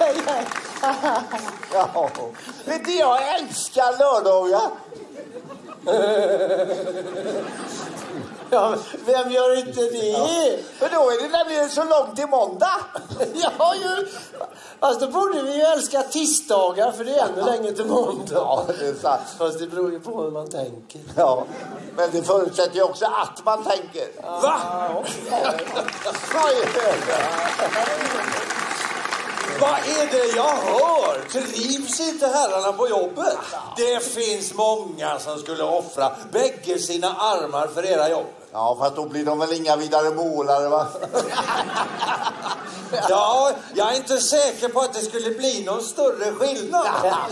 Ja, vet du, jag älskar lördagar. Ja, vem gör inte det? Ja. För då är det nämligen så långt till måndag. Ja, ju. Alltså då borde vi ju älska tisdagar, för det är ännu längre till måndag. Ja, det är sant. Fast det beror ju på hur man tänker. Ja, men det förutsätter ju också att man tänker. Va? Vad är det jag hör? Trivs inte herrarna på jobbet? Det finns många som skulle offra bägge sina armar för era jobb. Ja, fast då blir de väl inga vidare målare, va? Ja, jag är inte säker på att det skulle bli någon större skillnad.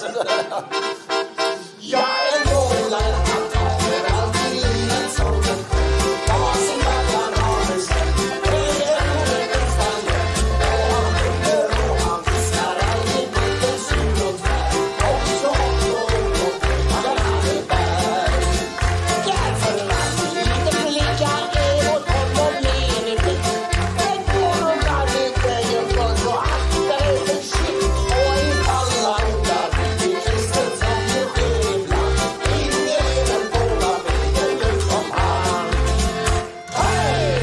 Jag är målare, han tar allt i livet som en själv. Jag har sin vackra rameskäll. Det är roligt nästan jämt. Och han bygger och han fiskar aldrig bygger sur och tvär. Och så och han är bär. Därför att lite blickar är vårt honom ner i blick. Men går de där lite jämför så aktar det för shit. Och i alla ordar i kristen som det sker ibland. Ingen är den båda bilden just som han. Hej!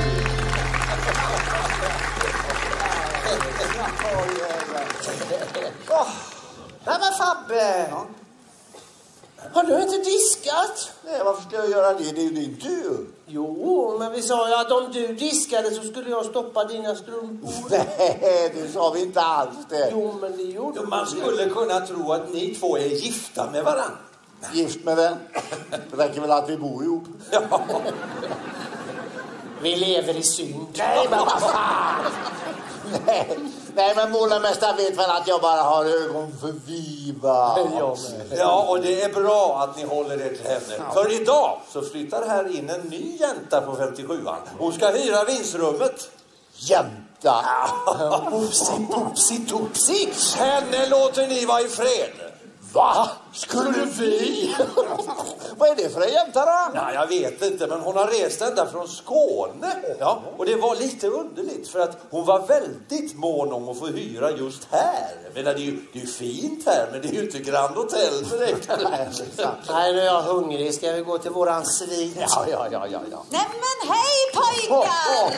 Nej men Fabbe, har du inte diskat? Nej, varför ska jag göra det? Det är ju din tur. Jo, men vi sa ju att om du diskade så skulle jag stoppa dina strumpor. Nej, det sa vi inte alls det. Jo, men det gjorde du. Man skulle kunna tro att ni två är gifta med varann. Gift med den. Det räcker väl att vi bor ihop. Ja. Vi lever i synd. Nej, men vad fan! Nej, men målarmästaren vet väl att jag bara har ögon för Viva. Ja, och det är bra att ni håller er till henne. För idag så flyttar här in en ny jänta på 57an. Hon ska hyra vindsrummet. Jänta? Topsi. Henne låter ni vara i fred. Va? Skulle vi? Vad är det för en jänta då? Ja, jag vet inte, men hon har rest ända från Skåne. Ja, och det var lite underligt för att hon var väldigt mån om att få hyra just här. Men det är ju fint här, men det är ju inte Grand Hotel direkt. Nej, nu är jag hungrig. Ska vi gå till våran svit? Ja. Nej men hej pojkar!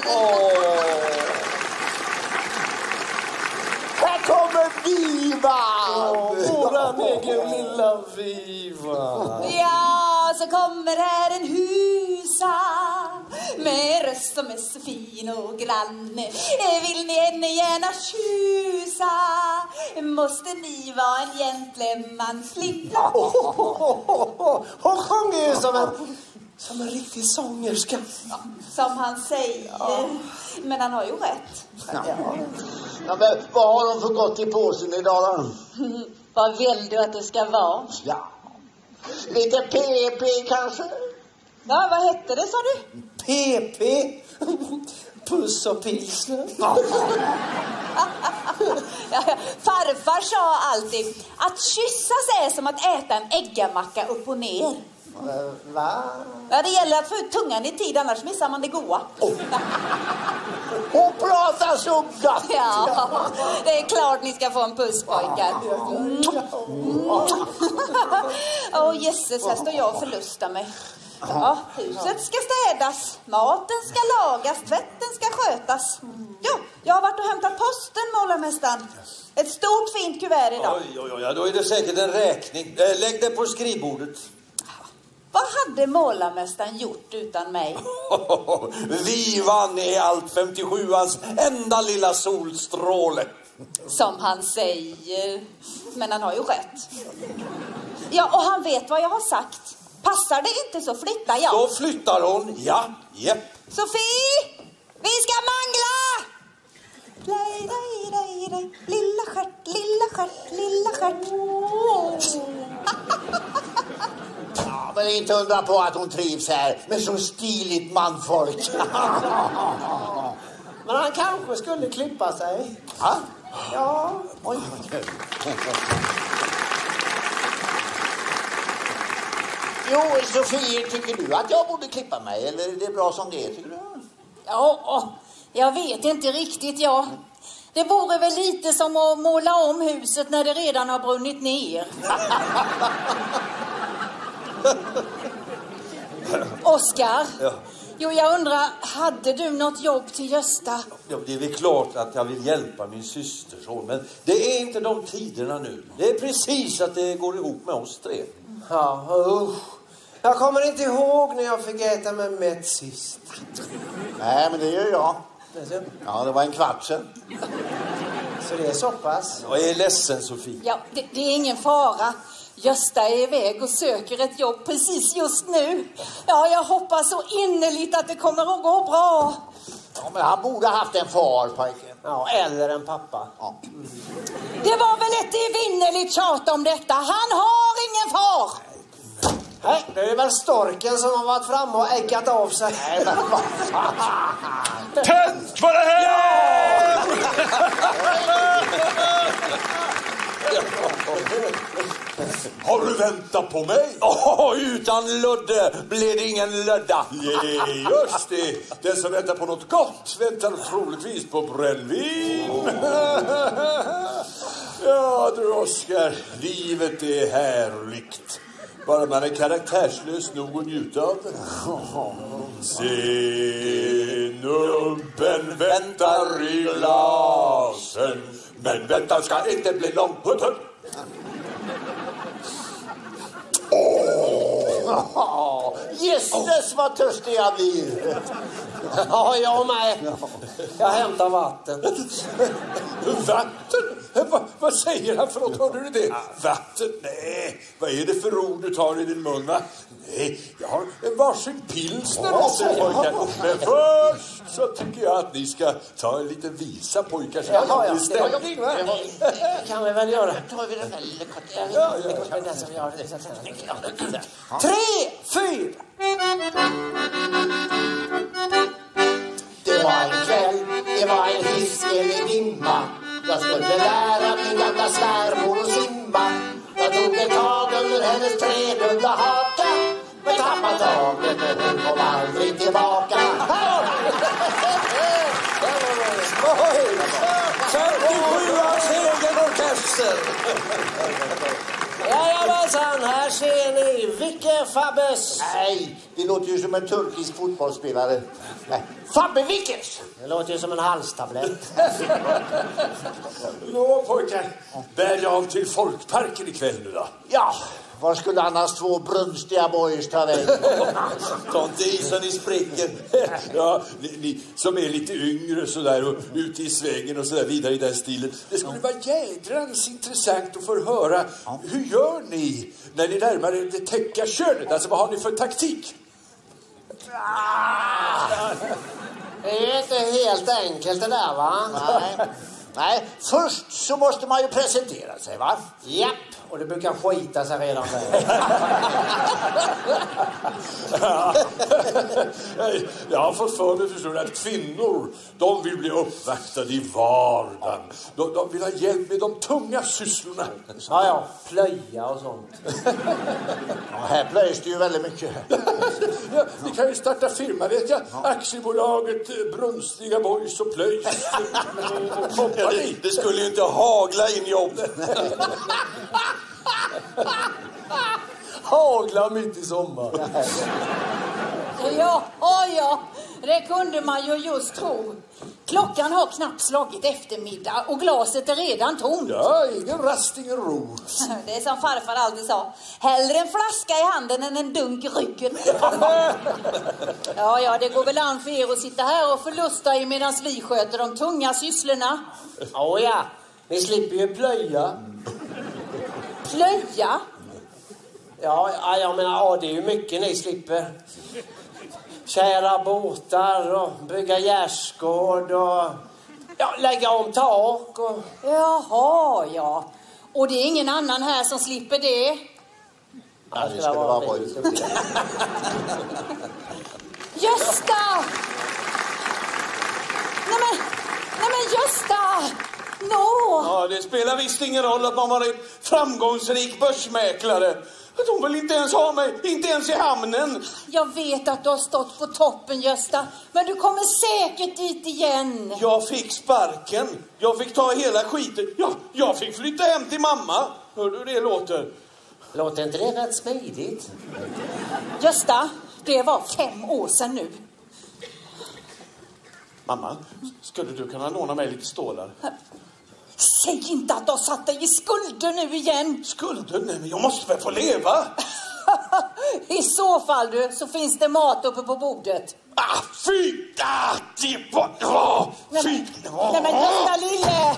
Här kommer Viva! Våran egen lilla Viva. Ja, så kommer här en husa med röst som är så fin och grann. Vill ni henne gärna tjusa? Måste ni vara en gentlemanslilla? Hon sjunger ju som en riktig sångerska. Som han säger. Men han har ju rätt. Ja, men vad har de för gott i påsen idag då? Vad vill du att det ska vara? Ja. Lite PP kanske? Ja, vad hette det sa du? PP. Puss och pilsner. Farfar sa alltid att kyssas är som att äta en äggamacka upp och ner. Va? Ja, det gäller att få ut tungan i tid, annars missar man det goa. Hon pratar så gott! Ja, det är klart ni ska få en puss, pojkar. Åh, jesses, här står jag och förlustar mig. Ja, huset ska städas, maten ska lagas, tvätten ska skötas. Ja, jag har varit och hämtat posten, målarmästaren. Ett stort fint kuvert idag. Oj, då är det säkert en räkning. Lägg det på skrivbordet. Vad hade målarmästaren gjort utan mig? Vivan är allt 57ans enda lilla solstråle. Som han säger. Men han har ju rätt. Ja, och han vet vad jag har sagt. Passar det inte så flyttar jag. Då flyttar hon, ja, jepp. Sofie, vi ska mangla! Lej, lej, lej, lej. Lilla stjärt, lilla stjärt, lilla stjärt. Ja, men inte undra på att hon trivs här med så stiligt manfolk. Men han kanske skulle klippa sig. Ja? Ja. Oj. Jo, Sofie, tycker du att jag borde klippa mig? Eller är det bra som det är, tycker du? Ja, jag vet inte riktigt, Det vore väl lite som att måla om huset när det redan har brunnit ner. Oskar? Ja. Jo, jag undrar, hade du något jobb till Gösta? Ja, det är väl klart att jag vill hjälpa min syster så, men det är inte de tiderna nu. Det är precis att det går ihop med oss tre. Ja, jag kommer inte ihåg när jag fick äta med mätt sist. Nej, men det gör jag. Ja, det var en kvart sedan. Så det är så pass. Jag är ledsen, Sofie. Ja, det är ingen fara. Gösta är iväg och söker ett jobb precis just nu. Ja, jag hoppas så innerligt att det kommer att gå bra. Ja, men han borde ha haft en far, pojken. Ja, eller en pappa. Ja. Det var väl ett evinnerligt tjat om detta. Han har ingen far. Nej, det är väl storken som har varit framme och äggat av sig. Nej, men vad fan. Tänd på det här! Har du väntat på mig? Utan Ludde blir det ingen lödda. Just det. Den som väntar på något gott väntar troligtvis på brännvin. Ja du Oskar, livet är härligt. Bara man är karaktärslös nog att njuta av det. Se, nubben väntar i glasen. Men väntan ska inte bli lång. Jösses vad törstig jag blir. Ja, jag med. Jag hämtar vatten. Vatten? Vad säger han för något? Hörde du det? Vatten? Nej. Vad är det för ord du tar i din mun, va? Nej, jag har en varsin pilsner åt dig, pojkar. Men först så tycker jag att ni ska ta en liten visa, pojkar. Så Ja, det blir stämning, va? Det kan vi väl göra. Tar vi den där lilla korten? 3, 4. Det var en kväll, det var en hiskelig dimma. Jag skulle lära min gamla svärmor att simma. Jag tog ett tag under hennes tredubbla haka, men tappade taget och hon kom aldrig tillbaka. 57-års egen orkester. Jajamensan, här ser ni Vicke Fabbes. Nej, det låter ju som en turkisk fotbollsspelare. Nej, Fabbe Vickers! Det låter ju som en halstablett. Nå pojkar, bär jag av till folkparken ikväll nu då? Ja, var skulle annars två brunstiga boys ta vägen? Ta inte i så ni spricker. Ja, ni som är lite yngre sådär och ute i svängen och sådär vidare i den stilen. Det skulle vara jädrans intressant att få höra. Hur gör ni när ni närmar er det täcka könet? Alltså vad har ni för taktik? Det är inte helt enkelt det där, va? Nej, först så måste man ju presentera sig, va? Japp, och det brukar skita sig redan där. Jag har fått för mig, förstår du, att kvinnor, de vill bli uppvaktade i vardagen. De vill ha hjälp med de tunga sysslorna. Ja, plöja och sånt. Ja, här plöjs det ju väldigt mycket. Ja, ni kan ju starta firma, vet jag. Aktiebolaget Brunstiga Boys och Plöjs. Det skulle ju inte hagla in jobb. Hagla mitt i sommar. Ja, det kunde man ju just tro. Klockan har knappt slagit eftermiddag och glaset är redan tomt. Ja, ingen rast, ingen ro. Det är som farfar alltid sa. Hellre en flaska i handen än en dunk i ryggen. Ja, det går väl an för er att sitta här och förlusta er medan vi sköter de tunga sysslorna. Ja, ni slipper ju plöja. Plöja? Ja, jag menar, det är ju mycket ni slipper. Kära båtar och bygga gärdsgård och lägga om tak och... Jaha, ja. Och det är ingen annan här som slipper det? Ja, det ska det vara på. Gösta! Nej men Gösta! Ja, det spelar visst ingen roll att man var en framgångsrik börsmäklare. De vill inte ens ha mig, inte ens i hamnen. Jag vet att du har stått på toppen, Gösta. Men du kommer säkert dit igen. Jag fick sparken. Jag fick ta hela skiten. Jag fick flytta hem till mamma. Hör du hur det låter? Låter inte det rätt smidigt? Gösta, det var 5 år sedan nu. Mamma, skulle du kunna låna mig lite stålar? Säg inte att du har satt dig i skulder nu igen. Skulder? Nej, men jag måste väl få leva. I så fall du, så finns det mat uppe på bordet. Fy! Fy! Nej men Gösta lille!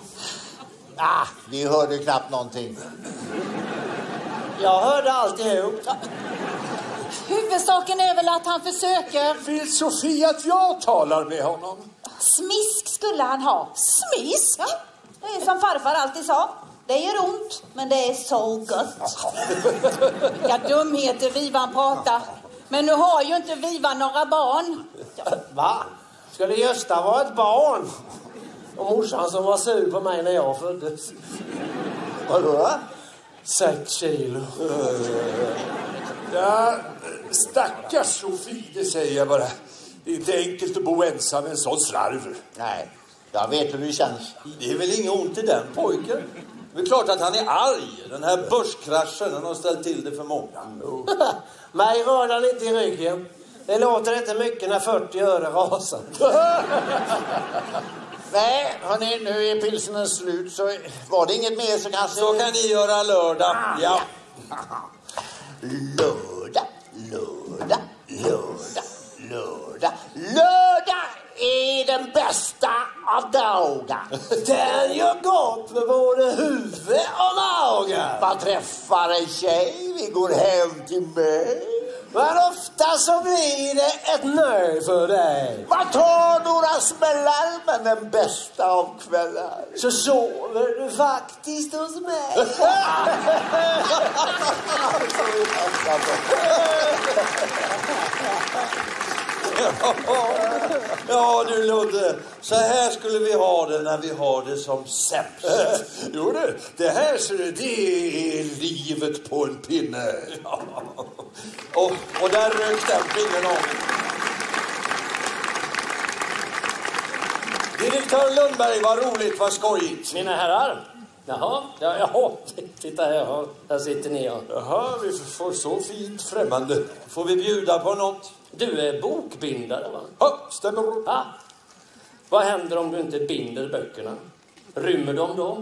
Vi hörde knappt någonting. Jag hörde alltihop. Huvudsaken är väl att han försöker. Vill Sofia att jag talar med honom? Smisk skulle han ha. Smisk? Ja, det är som farfar alltid sa. Det gör ont, men det är så gott. Ja, dumheter Vivan prata. Men nu har ju inte Vivan några barn. Va? Skulle Gösta vara ett barn? Och morsan som var sur på mig när jag föddes. Vadå? 6 kilo. Ja, stackars Sofie, det säger jag bara. Det är inte enkelt att bo ensam med en sån slarv. Nej, jag vet hur det känns. Det är väl inget ont i den pojken? Det är klart att han är arg. Den här börskraschen, den har ställt till det för många. Mig rör han inte i ryggen. Det låter inte mycket när 40 öre rasar. Nej, hörni, nu är pilsenen slut, så var det inget mer så kanske... Så kan ni göra lördag. Ja. Lördag, lördag, lördag, lördag. Lördag är den bästa av dagar. Den gör gott för både huvud och magen. Man träffar en tjej, vi går hem till mig. Men ofta så blir det ett nej för dig. Man tar några smällar, men den bästa av kvällar. Så sover du faktiskt hos mig. Ja, du Ludde. Så här skulle vi ha det när vi har det som sämst. Jo, det här så det är livet på en pinne. Ja. Och där rök den pinnen av. Direktör Lundberg, vad roligt, vad skojigt. Mina herrar. Jaha, titta här, här sitter ni. Jaha, vi får så fint främmande. Får vi bjuda på något? Du är bokbindare, va? Ja, stämmer. Ja. Vad händer om du inte binder böckerna? Rymmer de då?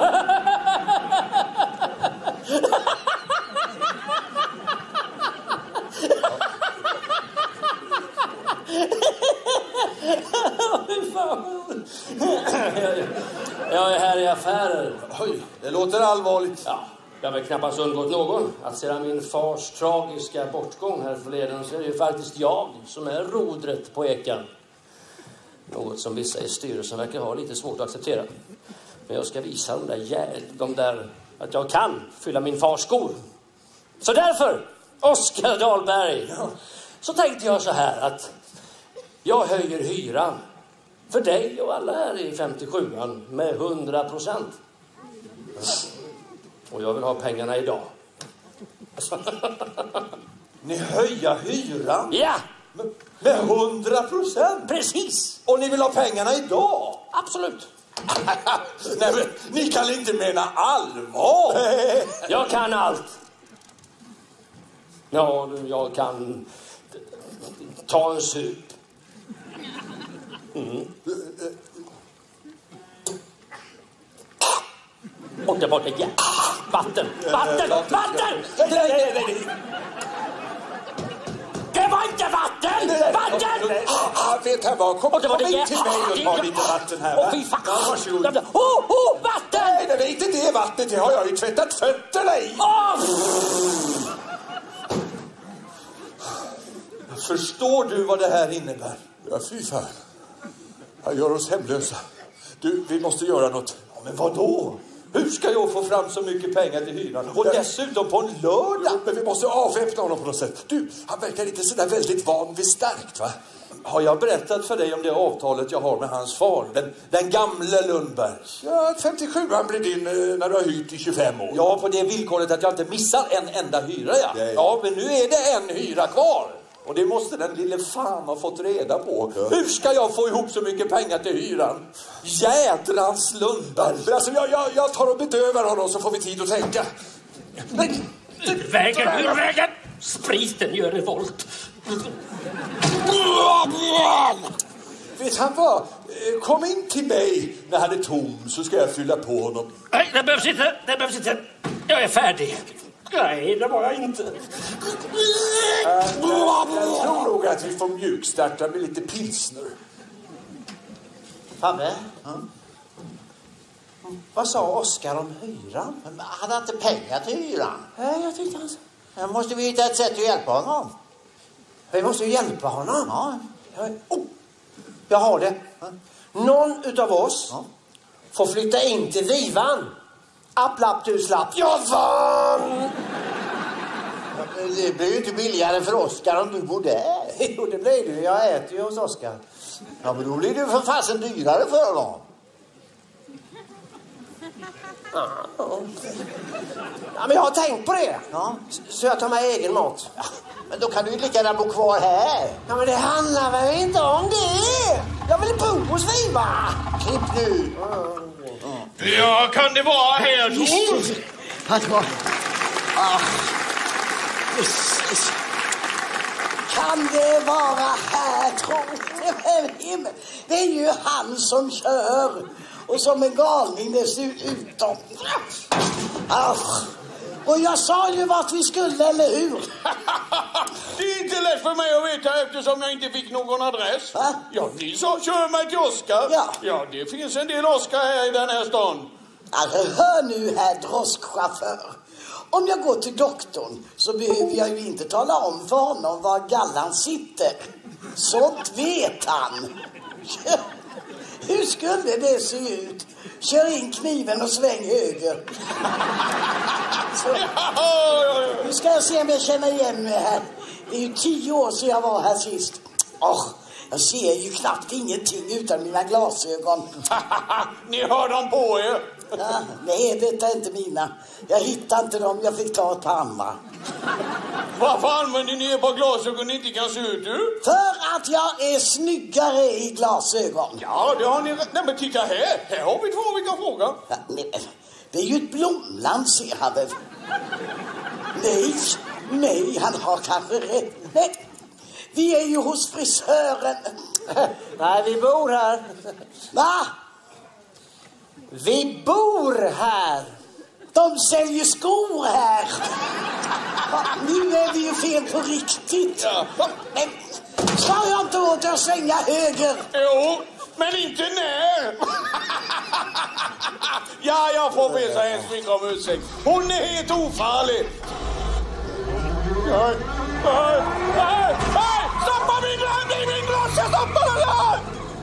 Jag är här i affärer. Oj, det låter allvarligt. Ja, jag har väl knappast undgått någon att sedan min fars tragiska bortgång här förleden så är det ju faktiskt jag som är rodret på ekan. Något som vissa i styrelsen verkar ha lite svårt att acceptera. Men jag ska visa de där att jag kan fylla min fars skor. Så därför, Oskar Dahlberg, så tänkte jag så här att jag höjer hyran för dig och alla här i 57an med 100%. Och jag vill ha pengarna idag. Ni höjer hyran? Ja! Med 100%? Precis! Och ni vill ha pengarna idag? Absolut. Nej, men ni kan inte mena allvar. Jag kan allt. Ja, jag kan ta en sup. Borta, ja. Vatten! Det var inte vatten! Vatten! Vet här vad, kom in till mig och ta lite vatten här, va? Fy fan! Ja, varsågod. Vatten! Nej, det är inte det vattnet, det har jag ju tvättat fötterna i. Förstår du vad det här innebär? Ja, fy fan. Jag gör oss hemlösa. Du, vi måste göra något. Ja, men vad då? Hur ska jag få fram så mycket pengar till hyran? Och dessutom på en lördag. Men vi måste avväpna honom på något sätt. Du, han verkar inte sådär väldigt van vid starkt, va? Har jag berättat för dig om det avtalet jag har med hans far? Den gamle Lundberg. Ja, 57 han blir din när du har hyrt i 25 år. Ja, på det villkoret att jag inte missar en enda hyra, ja. Nej. Ja, men nu är det en hyra kvar. Och det måste den lille fan ha fått reda på. Ja. Hur ska jag få ihop så mycket pengar till hyran? Jädrans Lundberg. Men alltså, jag tar och bedövar honom så får vi tid att tänka. Ur vägen! Spriten gör revolt. Vet han vad? Kom in till mig när han är tom så ska jag fylla på honom. Nej, det behövs inte. Jag är färdig. Nej, det var jag inte. Jag tror nog att vi får mjukstarta med lite pilsner. Fabbe? Vad sa Oskar om hyran? Men han har inte pengar till hyran. Nej, jag tyckte han... Då måste vi hitta ett sätt att hjälpa honom. Vi måste ju hjälpa honom. Ja. Jag har det. Någon utav oss får flytta in till Vivan. App, du slapp. Jag vann! Det blir ju inte billigare för Oskar om du bor där. Jo, det blir det. Jag äter ju hos Oskar. Ja, men då blir det för fasen dyrare för honom. Ja, men jag har tänkt på det. Ja. Så jag tar med egen mat. Ja, men då kan du ju lika gärna bo kvar här. Ja, men det handlar väl inte om det. Jag vill bo hos Viva. Klipp nu. Ja, kan det vara här? Kan det vara här, tror det är ju han som kör. Och som en galning dessutom. Och jag sa ju vart vi skulle, eller hur? Det är inte lätt för mig att veta eftersom jag inte fick någon adress. Va? Ja, ni sa kör mig till Oskar. Ja. Det finns en del Oskar här i den här stan. Alltså, hör nu här, drosschaufför. Om jag går till doktorn så behöver jag ju inte tala om för honom var gallan sitter. Sånt vet han. Hur skulle det se ut? Kör in kniven och sväng höger. Så. Nu ska jag se om jag känner igen mig här. Det är ju 10 år sedan jag var här sist. Jag ser ju knappt ingenting utan mina glasögon. Ni har dem på er. Ja, nej, detta är inte mina. Jag hittade inte dem, jag fick ta ett par andra. Varför använder ni er på glasögon ni inte kan se ut ur? För att jag är snyggare i glasögon. Ja, det har ni rätt. Nej, men titta här. Här har vi 2 olika frågor. Ja, nej, det är ju ett blomland, ser han väl. Nej, han har kanske rätt. Nej, vi är ju hos frisören. Nej, vi bor här. Va? Vi bor här. De säljer skor här. Nu är vi ju fel på riktigt. Ja. Men ska jag inte åt att svänga höger? Jo, men inte när. Ja, jag får be så hemskt mycket om ursäkt. Hon är helt ofarlig. Nej, stoppa min glas, jag stoppar den här!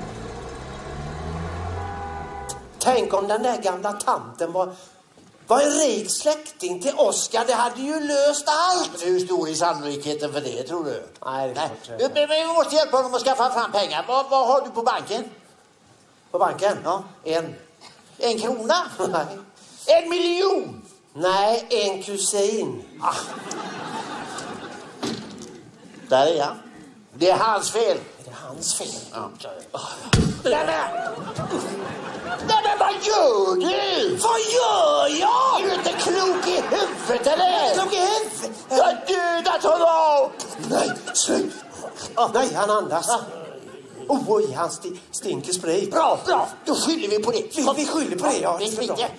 Tänk om den där gamla tanten var en rik släkting till Oskar. Det hade ju löst allt. Men hur stor är sannolikheten för det, tror du? Nej, Men vi måste hjälpa honom att skaffa fram pengar. Vad har du på banken? På banken? Ja. 1 krona? Nej. 1 miljon? Nej, 1 kusin. Där är han. Det är hans fel. Det är hans fel. Ja. Nej, men vad gör du? Vad gör jag? Är du inte klok i huvudet, eller? Klok i huvudet? Du har dödat honom! Nej, slut. Nej, han andas. Oj, han stinker sprit. Bra. Då skyller vi på det. Vi skyller på det, ja. Vi skiter.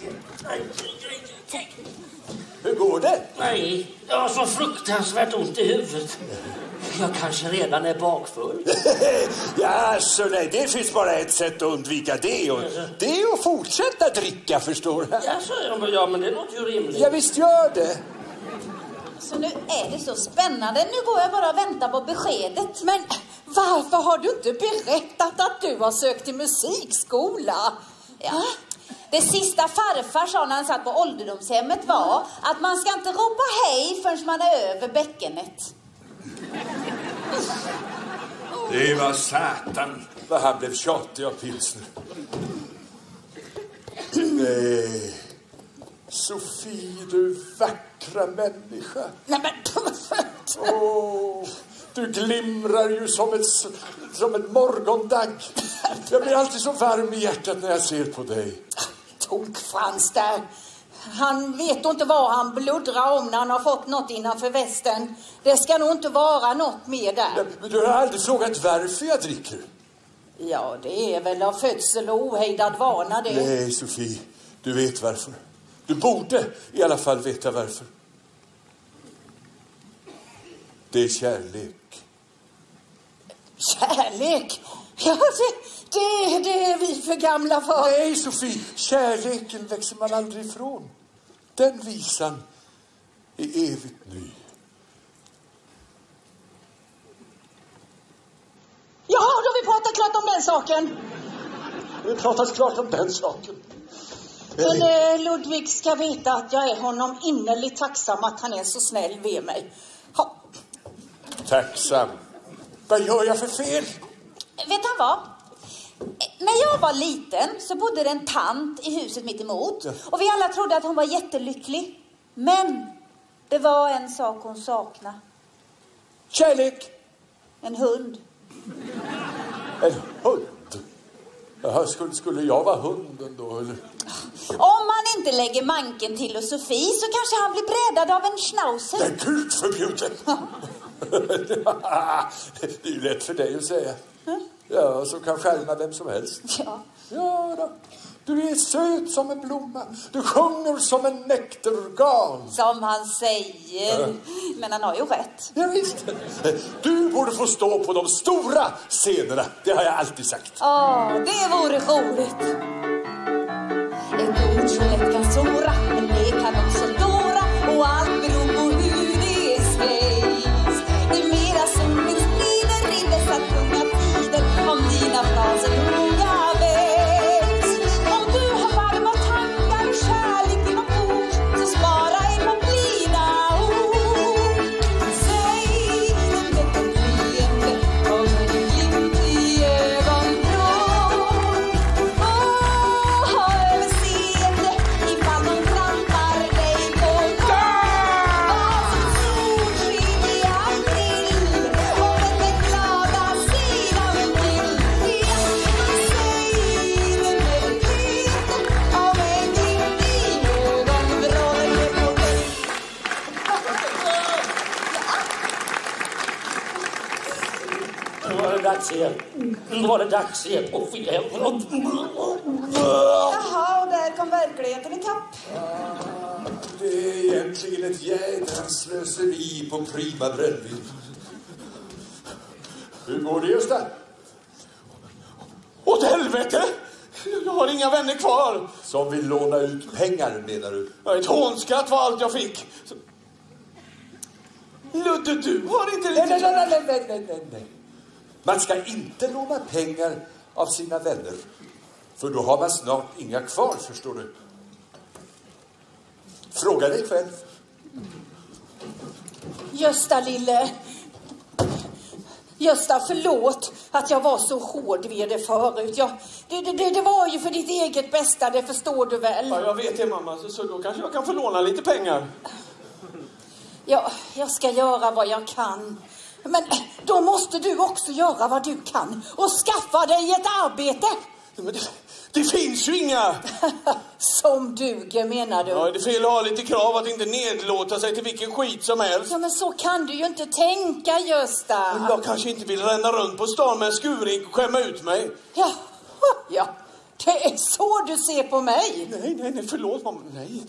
Hur går det? Nej, jag har så fruktansvärt ont i huvudet. Jag kanske redan är bakfull. Ja, så nej, det finns bara ett sätt att undvika det. Och det är att fortsätta dricka, förstår du. Ja, men det låter ju rimligt. Ja, visst gör det. Så nu är det så spännande. Nu går jag bara och väntar på beskedet. Men varför har du inte berättat att du har sökt till musikskola? Ja. Det sista farfar sa när han satt på ålderdomshemmet var att man ska inte ropa hej förrän man är över bäckenet. Det var satan vad han blev tjatig av pilsner. Nej. Sofie, du vackra människa. Nej, men... Du glimrar ju som ett morgondagg. Jag blir alltid så varm i hjärtat när jag ser på dig. Frans där. Han vet inte vad han bluddrar om när han har fått något innanför västen. Det ska nog inte vara något mer där. Men du har aldrig frågat varför jag dricker. Ja, det är väl av födsel och ohejdad vana det. Nej, Sofie. Du vet varför. Du borde i alla fall veta varför. Det är kärlek. Kärlek? Ja, det är vi för gamla för. Nej, Sofie. Kärleken växer man aldrig ifrån. Den visan är evigt ny. Ja, då har vi pratat klart om den saken. Vi pratat klart om den saken. Men Ludvig ska veta att jag är honom innerligt tacksam att han är så snäll vid mig. Ha. Tacksam. Vad gör jag för fel? Vet han vad? När jag var liten så bodde det en tant i huset mitt emot. Och vi alla trodde att hon var jättelycklig. Men det var en sak hon saknade. Kärlek. En hund. En hund? Jaha, skulle jag vara hunden då, eller? Om man inte lägger manken till och Sofie så kanske han blir brädad av en schnauzer. Det är Gud förbjudet. Det är ju lätt för dig att säga. Ja, så kan skärma vem som helst. Ja då. Du är söt som en blomma. Du sjunger som en nektarorgan. Som han säger. Men han har ju rätt. Ja, visst. Du borde få stå på de stora scenerna. Det har jag alltid sagt. Det vore roligt. Ett ord som lätt kan såra, men det kan också dåra. Och allt beror på hur det sägs. Det är mera solens sprider i dessa tunga tider. Om dina fraser noga vägs. Om du har varma tankar och kärlek inom ord, så spara in på blida ord. Säg det med ett leende och med en glimt i ögonvrån. Ha överseende ifall de trampar dig på tån. Var som solsken i april och med det glada sidan till. Ja, säg det med ett leende och med en glimt i ögonvrån. Nu var det dags igen. Nu var det dags igen. Jaha, och där kom verkligheten i kapp. Det är egentligen ett jädrans slöseri på prima brännvin. Hur går det, Gösta? Åt helvete! Jag har inga vänner kvar. Som vill låna ut pengar, menar du? Ja, ett hånskatt var allt jag fick. Ludde, du har inte riktigt... Nej. Man ska inte låna pengar av sina vänner. För då har man snart inga kvar, förstår du. Fråga dig själv. Gösta, lille. Gösta, förlåt att jag var så hård vid det förut. Det var ju för ditt eget bästa, det förstår du väl? Ja, jag vet det, mamma. Så då kanske jag kan få låna lite pengar. Ja, jag ska göra vad jag kan. Men då måste du också göra vad du kan och skaffa dig ett arbete. Men det finns ju inga. Som duger, menar du? Ja, det är fel att ha lite krav att inte nedlåta sig till vilken skit som helst. Ja, men så kan du ju inte tänka, Gösta. Men jag kanske inte vill ränna runt på stan med en skuring och skämma ut mig. Ja, det är så du ser på mig. Nej, förlåt, mamma. Nej.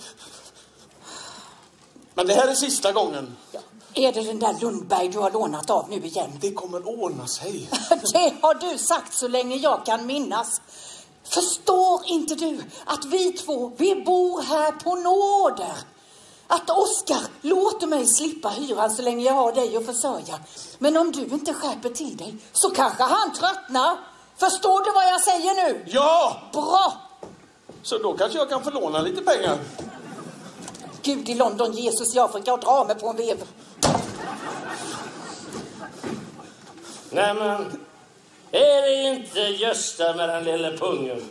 Men det här är sista gången. Ja. Är det den där Lundberg du har lånat av nu igen? Det kommer ordna sig. Det har du sagt så länge jag kan minnas. Förstår inte du att vi två, vi bor här på nåder? Att Oskar låter mig slippa hyran så länge jag har dig att försörja. Men om du inte skärper till dig så kanske han tröttnar. Förstår du vad jag säger nu? Ja! Bra! Så då kanske jag kan få låna lite pengar. Gud i London, Jesus, jag får gå och dra mig på en vev. Nej men, är det inte Gösta med den lilla pungen?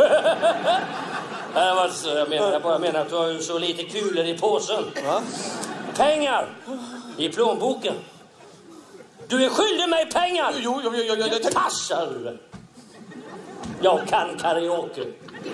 Jag menar att du har så lite kulor i påsen. Va? Pengar i plånboken. Du är skyldig mig pengar. Jo, Det passar. Jag kan karaoke.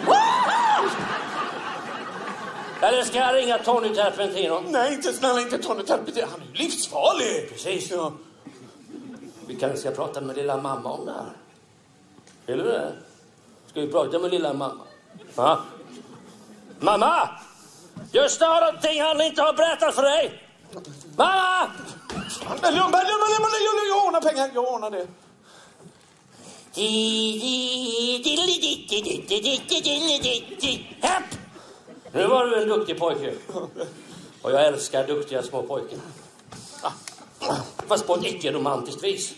Eller ska jag ringa Tony Terpentino? Nej, inte snälla, inte Tony Terpentino. Han är ju livsfarlig. Precis. Ja. Vi kanske ska prata med lilla mamma om det här. Vill du det? Ska vi prata med lilla mamma? Ja. Mamma! Gösta har någonting han inte har berättat för dig. Mamma! Jag ordnar pengar, jag ordnar det. Häpp! Nu var du en duktig pojke. Och jag älskar duktiga små pojkar. Fast på ett icke-romantiskt vis.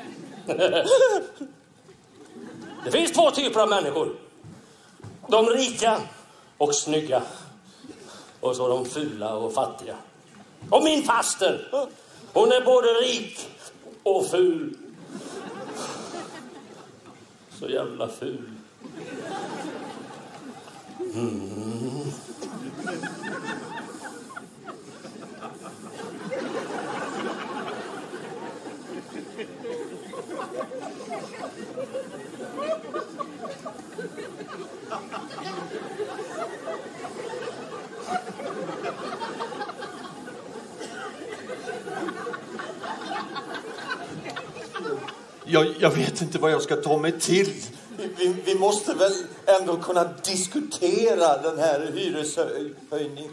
Det finns två typer av människor. De rika och snygga. Och så de fula och fattiga. Och min faster, hon är både rik och ful. Så jävla ful. Jag vet inte vad jag ska ta mig till. Vi måste väl ändå kunna diskutera den här hyreshöjningen.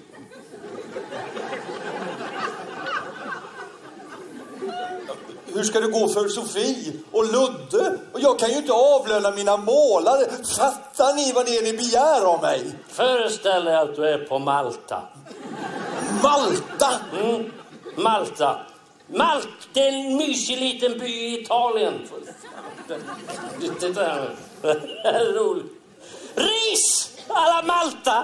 Hur ska det gå för Sofie och Ludde? Och jag kan ju inte avlöna mina målare. Fattar ni vad det är ni begär av mig? Föreställ dig att du är på Malta. Malta? Malta. Det är en mysig liten by i Italien. Det där är roligt. Ris! Alla Malta!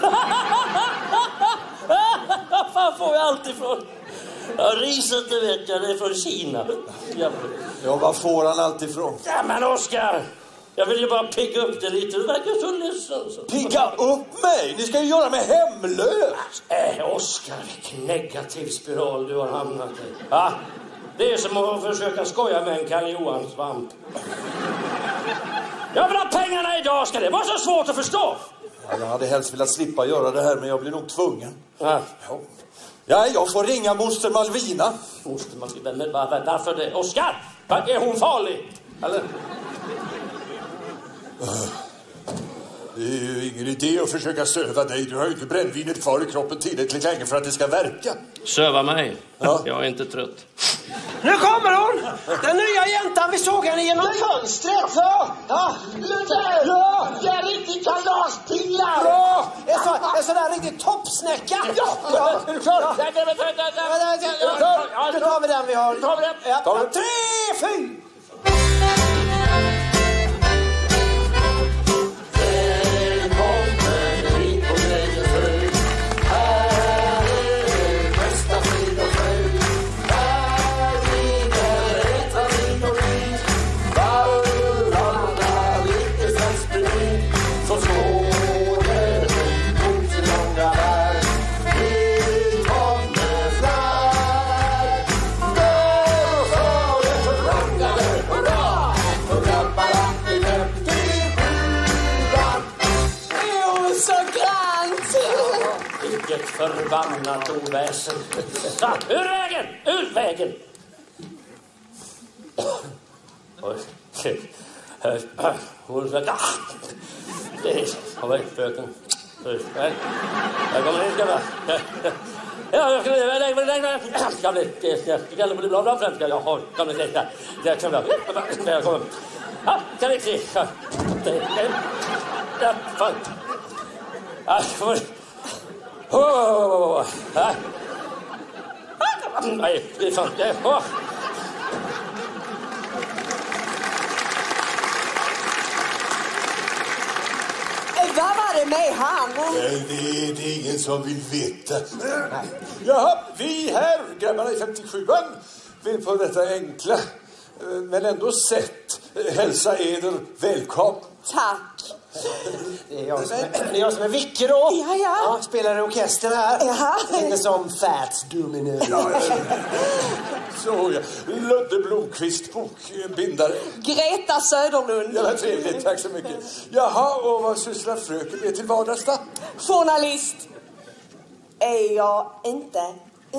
Vad får jag allt ifrån? Ja, riset, det vet jag, det är från Kina. Ja, vad får han allt ifrån? Ja, men Oskar, jag vill ju bara pigga upp det lite. Du verkar så ledsen. Så. Pigga upp mig? Ni ska ju göra mig hemlös. Oskar, vilken negativ spiral du har hamnat i. Ja, det är som att försöka skoja med en Karl Johan-svamp. Jag vill ha pengarna idag, Oskar. Det var så svårt att förstå. Ja, jag hade helst velat slippa göra det här, men jag blir nog tvungen. Ja. Ja, jag får ringa moster Malvina. Moster Malvina? Men varför det? Oskar, är hon farlig? Eller? Det är ju ingen idé att försöka söva dig. Du har ju inte brännvinet kvar i kroppen tillräckligt länge för att det ska verka. Söva mig? Ja. Jag är inte trött. Nu kommer hon! Den nya jäntan vi såg henne genom fönstret. Ja, Ludde! Ja, det är riktigt kalaspinglar. Ja, en sån där riktigt toppsnäcka. Ja, är du klar? Ja, då tar vi den vi har. Tar vi den? Ja. 3, 4! Vilket förbannat oväsen. Ur vägen! Ur vägen! Oj. Det är... Vad var det? Spöken. Jag kommer in, ska jag. Ja, jag ska bli... Det kan bli bra främst. Jag har... Kan bli det. Det kan bli... Jag kommer... Ja, kan vi se. Ja, fan. Ja, kommer... Nej, det är fan... Vad var vem är han? Det är ingen som vill veta. Jaha, vi här, grabbarna i 57an, vill på detta enkla, men ändå sätt hälsa eder välkommen. Tack. Det är jag som är Vicke då. Ja. Spelar i orkestern här. Ja. Inte som Fats Domino. Så ja, Ludde Blomqvist, bokbindare. Greta Söderlund. Ja, vad trevligt, tack så mycket. Jaha, och vad sysslar fröken med till vardags då? Journalist. Är jag inte.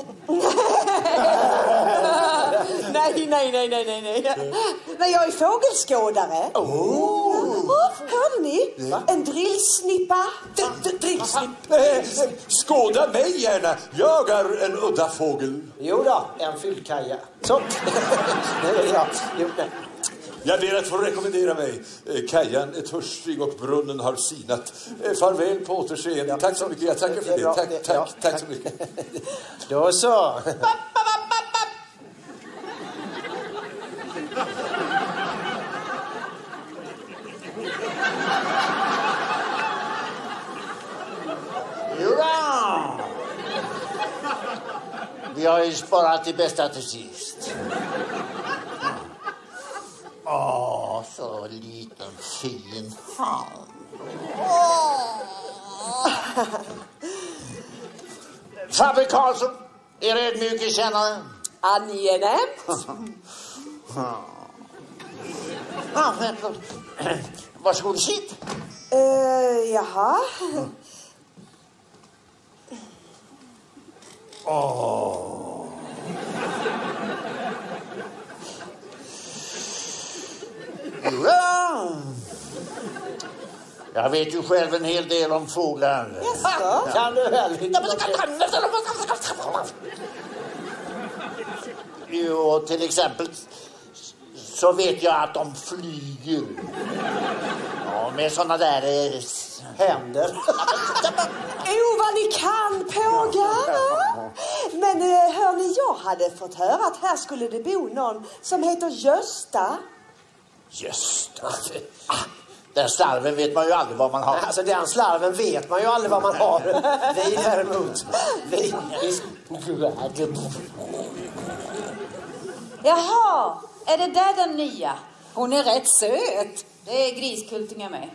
Nej. Men jag är fågelskådare. Hörde ni? En drillsnippa. Skåda mig gärna. Jag är en udda fågel. Jo då, en fyllkaja. Så. Jag ber att få rekommendera mig. Kajan är törstig och brunnen har sinat. Farväl på återseende. Ja, tack så mycket. Jag tackar för det. Tack så mycket. Då så. Hurra! Vi har ju sparat det bästa till sist. Så liten fin hand. Fabbe Karlsson, er ödmjuke kännare. Angenämt. Varsågod, sitt. Jaha. Ja. Jag vet ju själv en hel del om fåglar. Jaså? Kan du väl? Jo, till exempel så vet jag att de flyger. Ja, med såna där händer. Vad ni kan, pågar. Men hörni, jag hade fått höra att här skulle det bo någon som heter Gösta. Gösta? Den slarven vet man ju aldrig vad man har. Alltså den slarven vet man ju aldrig vad man har. Vi däremot. Jaha, är det där den nya? Hon är rätt söt. Det är griskultingar med.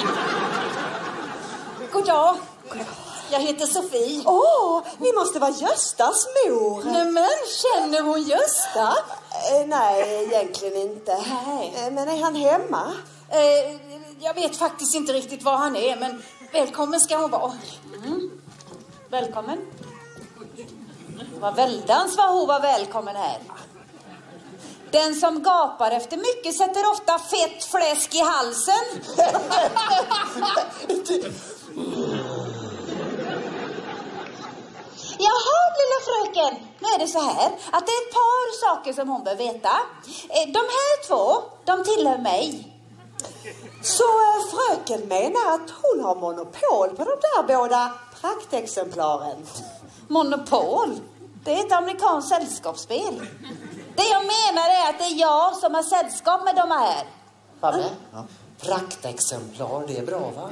God dag. Jag heter Sofie. Ni måste vara Göstas mor. Nej, men känner hon Gösta? Nej, egentligen inte. Nej. Men är han hemma? Jag vet faktiskt inte riktigt var han är, men välkommen ska hon vara. Välkommen. Vad väldans vad hon var välkommen här. Den som gapar efter mycket sätter ofta fett fläsk i halsen. Jaha, lilla fröken. Nu är det så här att det är ett par saker som hon bör veta. De här två, de tillhör mig. Så fröken menar att hon har monopol på de där båda praktexemplaren? Monopol? Det är ett amerikanskt sällskapsspel. Det jag menar är att det är jag som har sällskap med de här. Fabbe? Praktexemplar, det är bra va?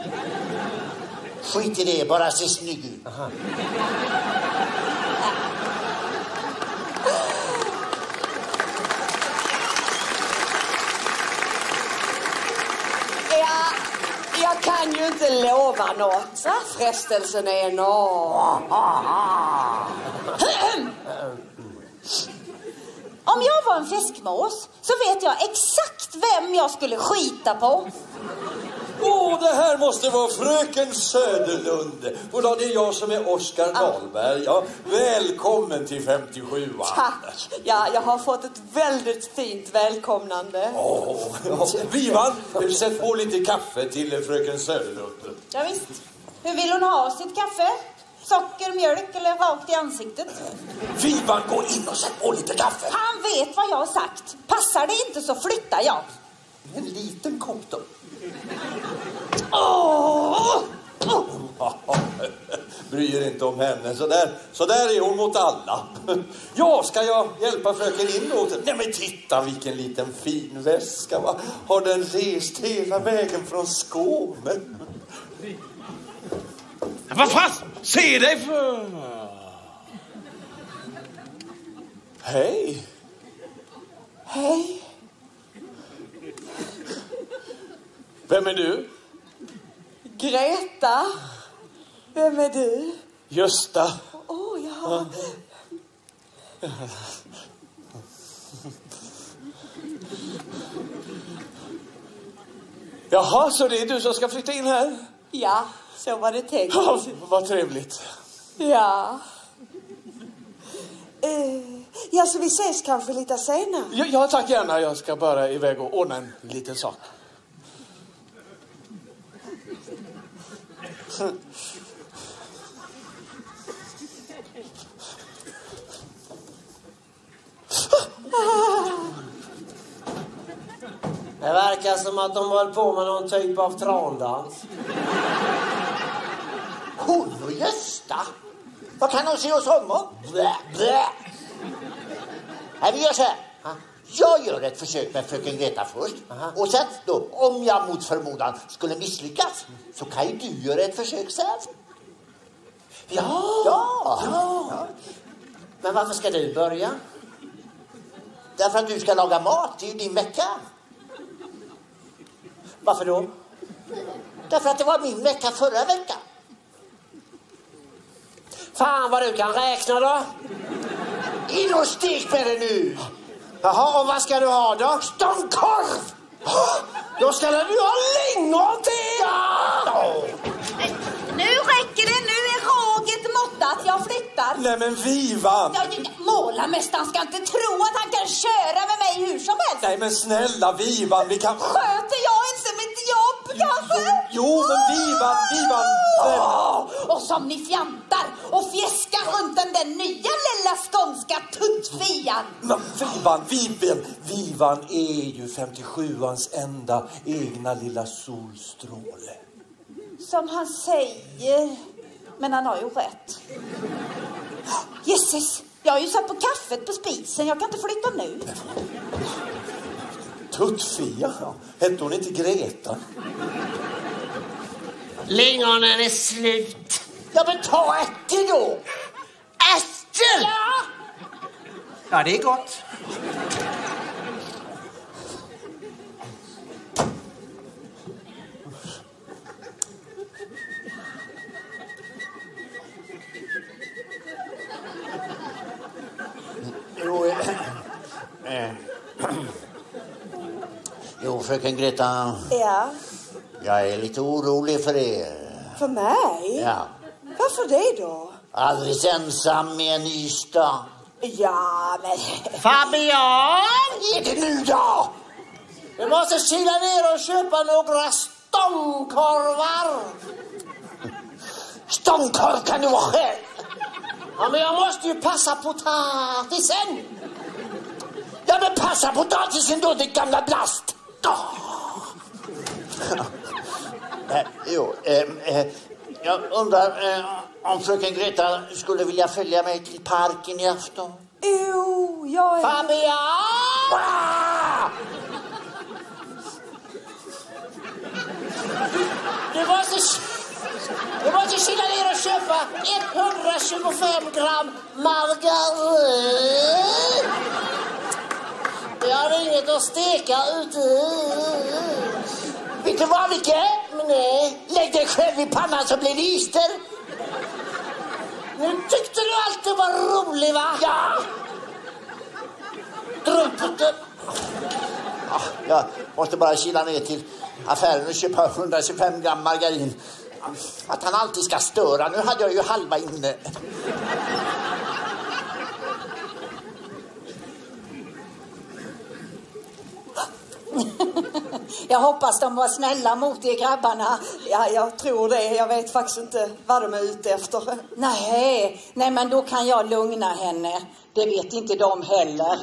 Skit i det, bara se snygg ut. Aha. Jag kan ju inte lova något. Frestelsen är enorm. Om jag var en fiskmås så vet jag exakt vem jag skulle skita på. Det här måste vara fröken Söderlund. Och då det är jag som är Oskar Dahlberg. Ja, välkommen till 57. Tack. Ja, jag har fått ett väldigt fint välkomnande. Vivan, sätt på lite kaffe till fröken Söderlund. Ja, visst. Hur vill hon ha sitt kaffe? Socker, mjölk eller rakt i ansiktet? Vivan, gå in och sätt på lite kaffe. Han vet vad jag har sagt. Passar det inte så flyttar jag. En liten kopp då. Bryr inte om henne. Så där är hon mot alla. Ja, ska jag hjälpa fröken in då? Nej men titta vilken liten fin väska va. Har den rest hela vägen från Skåne? Vad fan? Se dig för... Hej. Hej. Vem är du? Greta. Vem är du? Gösta. Ja. Jaha, så det är du som ska flytta in här? Ja, så var det tänkt. Ja, vad trevligt. Ja. Ja, så vi ses kanske lite senare. Ja, tack gärna. Jag ska bara iväg och ordna en liten sak. Det verkar som att de håller på med någon typ av trandans. Hon och Gösta? Vad kan hon se hos honom? Blä, blä. Vi gör så här. Jag gör ett försök med fröken Greta först. Och sen då, om jag mot förmodan skulle misslyckas, så kan ju du göra ett försök sen. Ja. Men varför ska du börja? Därför att du ska laga mat, det är ju din vecka. Varför då? Därför att det var min vecka förra veckan. Fan vad du kan räkna då. In och stek med det nu. Jaha, och vad ska du ha då? Stångkorv! Då ska du ha lingon till! Ja! Nu räcker det, nu är råget måttat, jag flyttar. Nej men Vivan! Ja, målarmästaren ska inte tro att han kan köra med mig hur som helst. Nej men snälla Vivan, vi kan... Sköter jag inte mitt jobb kanske? Jo men Vivan! Och som ni fjantar och fjäskar runt den där nya lilla skånska tuttfian. Men Vivan är ju 57ans enda egna lilla solstråle. Som han säger. Men han har ju rätt. Jesus, jag har ju satt på kaffet på spisen. Jag kan inte flytta nu. Tuttfia? Hette hon inte Greta? Lingonen är slut. Ja, men ta ärtor då. Ärtor? Ja. Ja, det är gott. Jo, fröken Greta. Ja. Jag är lite orolig för er. För mig? Ja. Varför det då? Alldeles ensam i en ny stad. Ja, men... Fabian! Är det nu då? Vi måste kila ner och köpa några stångkorvar. Stångkorv kan du vara själv. Ja, men jag måste ju passa potatisen. Ja, men passa potatisen då, det gamla blast. Jag undrar om fröken Greta skulle vilja följa mig till parken i afton. Jo, jag är... Fabian! Du måste kila ner och köpa 125 gram margarin. Jag har inget att steka ute. Vet du vad, Micke? Nej. Lägg dig själv i pannan så blir det ister. Nu tyckte du alltid var rolig, va? Ja! Drumpute. Jag måste bara kila ner till affären och köpa 125 gram margarin. Att han alltid ska störa. Nu hade jag ju halva inne. Jag hoppas de var snälla mot er grabbarna. Ja, jag tror det. Jag vet faktiskt inte vad de är ute efter. Nej, men då kan jag lugna henne. Det vet inte de heller.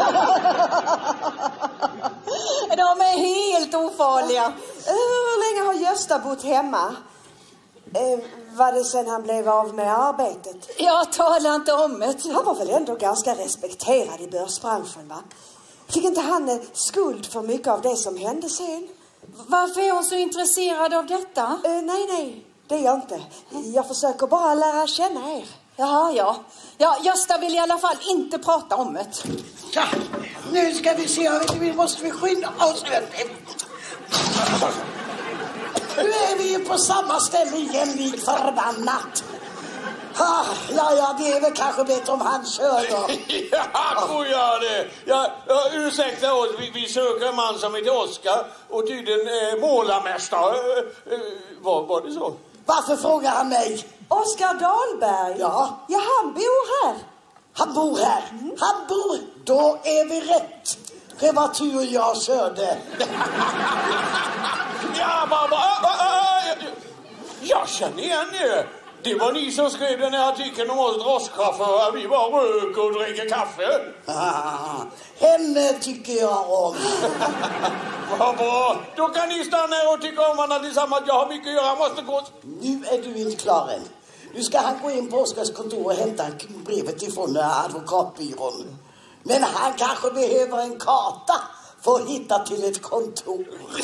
De är helt ofarliga. Hur länge har Gösta bott hemma? Var det sen han blev av med arbetet? Jag talar inte om det. Han var väl ändå ganska respekterad i börsbranschen, va? Fick inte han skuld för mycket av det som hände sen? Varför är hon så intresserad av detta? Nej, det är jag inte. Jag försöker bara lära känna er. Jaha, ja. Ja, Gösta vill i alla fall inte prata om det. Ja, nu ska vi se. Vi måste skynda oss. Nu är vi på samma ställe igen, lik förbannat. Ja, det är väl kanske bättre om han kör då. Ja, tror jag det. Ja, ursäkta oss, vi söker en man som heter Oskar och tydligen målarmästare. Var det så? Varför frågar han mig? Oskar Dahlberg? Ja. Ja, han bor här. Han bor här. Han bor. Då är vi rätt. Det var tur jag körde. Ja, jag känner igen er. Det var ni som skrev den här artikeln om oss drosschaufförer. Vi bara röker och dricker kaffe. Henne tycker jag om. Vad bra. Då kan ni stanna här och tycka om varandra tillsammans. Jag har mycket att göra. Jag måste gå. Nu är du inte klar än. Nu ska han gå in på Oskars kontor och hämta brevet ifrån advokatbyrån. Men han kanske behöver en karta för att hitta till ett kontor.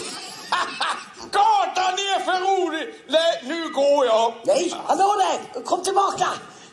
Kartan är för rolig. Nej, nu går jag. Nej, hallå där. Kom tillbaka.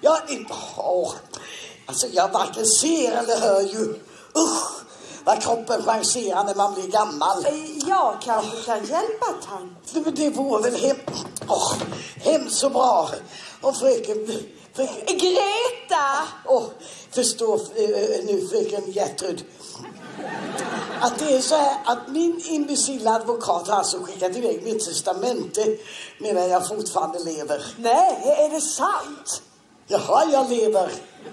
Jag varken ser eller hör ju. Vad kroppen chanserar när man blir gammal. Jag kanske kan hjälpa tant. Det vore väl hemskt så bra. Och fröken Greta! Förstå nu fröken Gertrud. Att det är så här att min imbecilla advokat har alltså skickat iväg mitt testamente medan jag fortfarande lever. Nej, är det sant? Jaha, jag lever.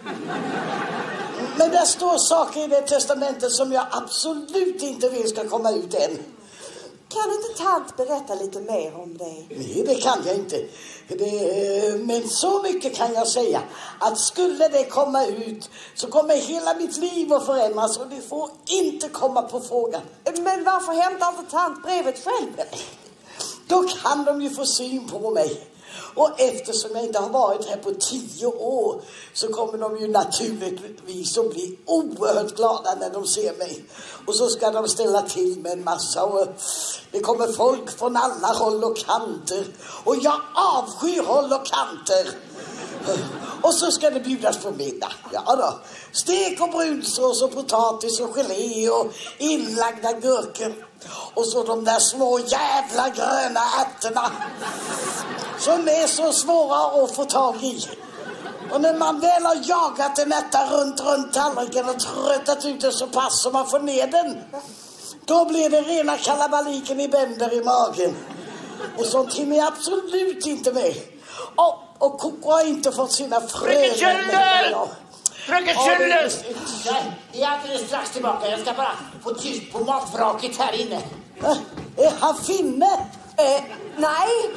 Men det står saker i det testamentet som jag absolut inte vill ska komma ut än. Kan inte tant berätta lite mer om det? Nej, det kan jag inte. Men så mycket kan jag säga att skulle det komma ut så kommer hela mitt liv att förändras och det får inte komma på frågan. Men varför hämtar inte tant brevet själv? Då kan de ju få syn på mig. Och eftersom jag inte har varit här på 10 år så kommer de ju naturligtvis att bli oerhört glada när de ser mig. Och så ska de ställa till med en massa och det kommer folk från alla håll och kanter. Och jag avskyr håll och kanter. Och så ska det bjudas på middag. Ja då. Stek och brunsås och potatis och gelé och inlagda gurkor. Och så de där små jävla gröna ärtorna som är så svåra att få tag i. Och när man väl har jagat en ärta runt tallriken och tröttat ut den så pass som man får ner den, då blir det rena kalabaliken i bänder i magen. Och sånt hinner jag absolut inte med. Och Koko har inte fått sina frön. Fröken Kjell! Jag är alldeles strax tillbaka. Jag ska bara få tyst på matvraket här inne. Är han finne? Nej.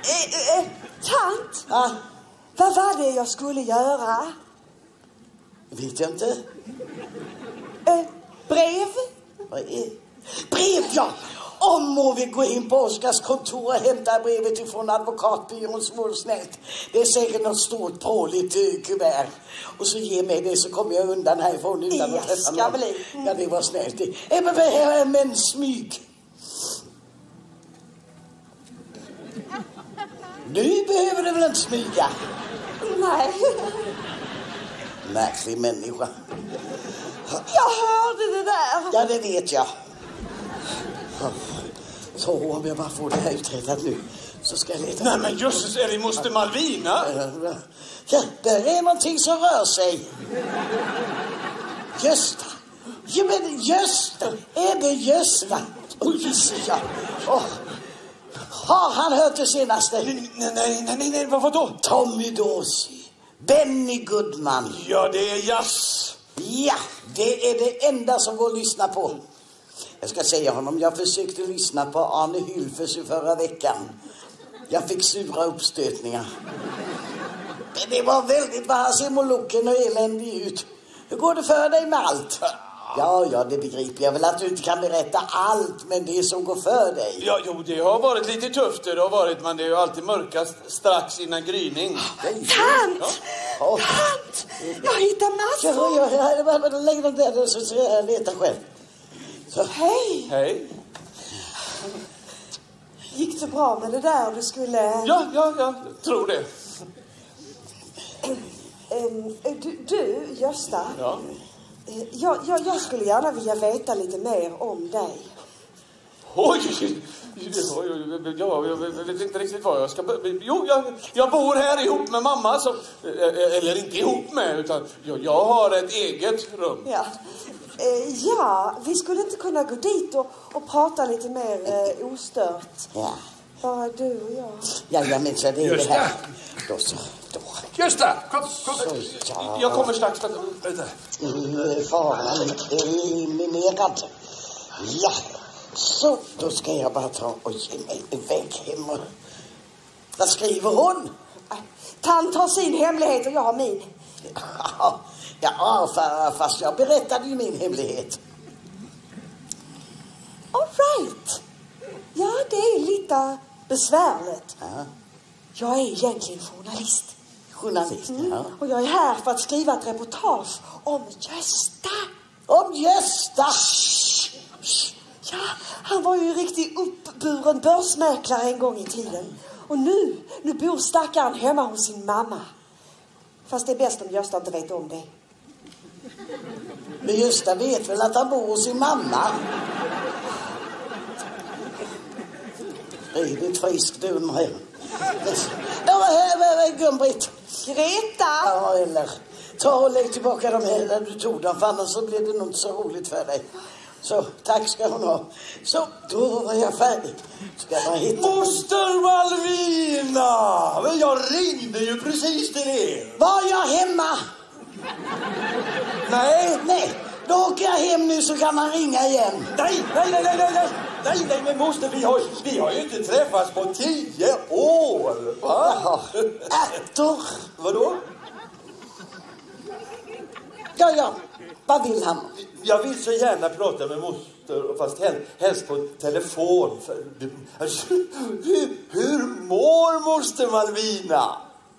Tant? Vad var det jag skulle göra? Vet jag inte. Brev? Brev, ja! Om må vi gå in på Oskars kontor och hämta brevet ifrån advokatbyrån så vore det snällt. Det är säkert något stort pråligt kuvert. Och så ge mig det så kommer jag undan härifrån utan att träffa någon. Ja, det var snällt. Men smyg. Nu behöver du väl inte smyga? Nej. Märklig människa. Jag hörde det där. Ja, det vet jag. Så om jag bara får det här uträttat nu så ska jag leta. Nej men jösses, är det moster Malvina? Ja, där är någonting som rör sig. Gösta. Ja men Gösta. Är det Gösta? Ja. Har han hört det senaste? Nej, vadå? Tommy Dorsey. Benny Goodman. Ja, det är jazz. Ja, det är det enda som går att lyssna på. Jag ska säga honom, jag försökte lyssna på Arne Hylfers i förra veckan. Jag fick sura uppstötningar. Men det var väldigt vad han ser moloken och eländig ut. Hur går det för dig med allt? Ja, det begriper jag väl att du inte kan berätta allt, men det som går för dig. Ja, jo, det har varit lite tufft det har varit, men det är ju alltid mörkast strax innan gryning. Tant! Ja. Tant! Jag hittar massor. Ja, lägg dem där så jag letar själv. Så. Hej! Hej. Gick det bra med det där du skulle... Ja, jag tror det. Du, Gösta. Ja. Jag skulle gärna vilja veta lite mer om dig. Oj, jag vet inte riktigt vad jag ska... Jo, jag bor här ihop med mamma. Eller inte ihop med, utan jag har ett eget rum. Ja. Ja, vi skulle inte kunna gå dit och prata lite mer ostört. Ja. Bara du och jag. Ja, men så det är det här. Då. Gösta, kom. Ja. Jag kommer strax. Faran eliminerad. Ja, så då ska jag bara ta och ge mig iväg hem. Vad skriver hon? Tant har sin hemlighet och jag har min. Ja, fast jag berättade ju min hemlighet. All right. Ja, det är lite besvärligt. Ja. Jag är egentligen journalist. Ja. Och jag är här för att skriva ett reportage om Gösta. Om Gösta? Ja, han var ju en riktigt uppburen börsmäklare en gång i tiden. Och nu bor stackaren hemma hos sin mamma. Fast det är bäst om Gösta inte vet om det. Men Gösta vet väl att han bor hos sin mamma? Riktigt frisk du med. Ja, Gun-Britt. Greta! Ja, eller ta och lägg tillbaka de här där du tog dem, för annars så blir det nog inte så roligt för dig. Så, tack ska hon ha. Så, då var jag färdig. Ska man hitta... Moster Malvina! Men jag ringde ju precis till er. Var jag hemma? Nej. Då åker jag hem nu så kan man ringa igen. Nej, men moster, vi har ju inte träffats på 10 år, va? Ärtor. Vadå? Ja. Vad vill han? Jag vill så gärna prata med moster, fast helst på telefon. Alltså, hur mår moster Malvina?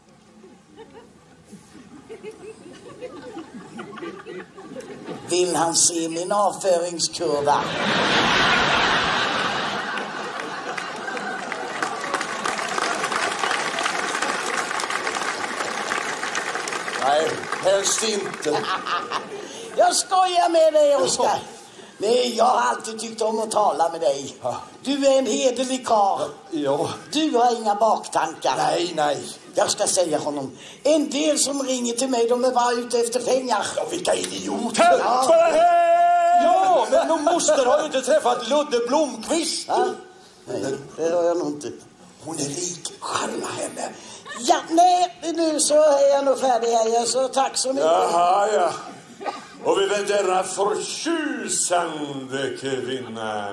Vill han se min avföringskurva? Nej, helst inte. Jag skojar med dig, Oskar. Nej, jag har alltid tyckt om att tala med dig. Du är en hederlig karl. Ja. Du har inga baktankar. Nej. Jag ska säga honom. En del som ringer till mig, de är bara ute efter pengar. Ja, vilka idioter! Ja, men moster har ju inte träffat Ludde Blomqvist. Nej, det har jag nog inte. Hon är rik. Charma henne. Ja, nej, nu så är jag nog färdig här. Så tack så mycket. Jaha, ja. Och vi vet denna förtjusande kvinna.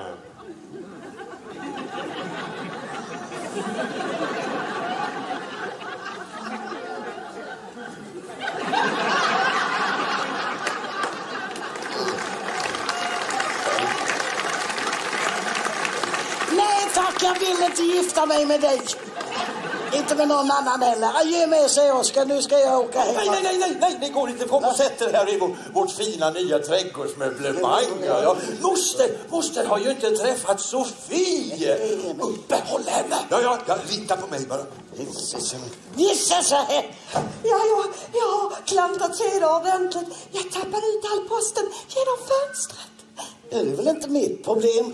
Nej, tack, jag vill inte gifta mig med dig. Inte med någon annan heller. Ge med sig, Oskar. Nu ska jag åka hem. Nej, det går inte. Kom och sätt er här i vårt fina nya trädgårdsmöblemang. Ja. Moster har ju inte träffat Sofie. Uppehåll henne. Ja, lita på mig bara. Gissa så här. Ja, jag har klantat sig det ordentligt. Jag tappade ut all posten genom fönstret. Det är väl inte mitt problem.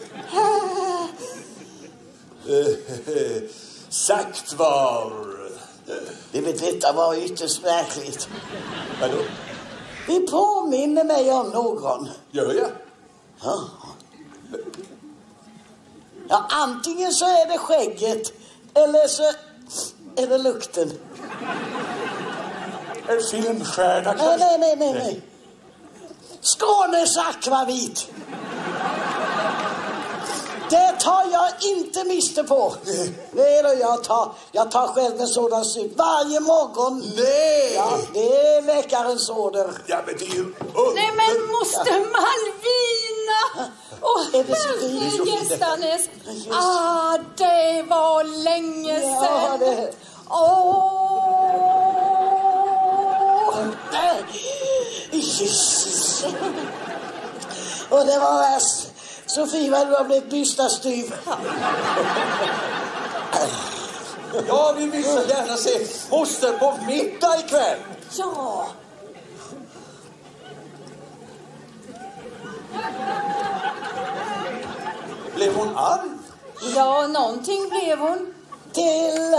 Sagt var. Detta var ytterst märkligt. Vadå? Det påminner mig om någon. Gör jag? Ja, antingen så är det skägget eller så är det lukten. En filmstjärna kanske? Nej. Skånes akvavit. Det tar jag inte miste på. Nej då, jag tar själv en sådan sup varje morgon. Nej! Ja, det är läkarens order. Ja, men det är ju... Nej, men moster Malvina! Är det så fint? Gästanes. Det var länge sedan. det... Jesus. Och det var värst. Sofie, vad du har blivit bystastyv. Ja, vi vill så gärna se moster på middag ikväll. Ja. Blev hon arg? Ja, någonting blev hon. Till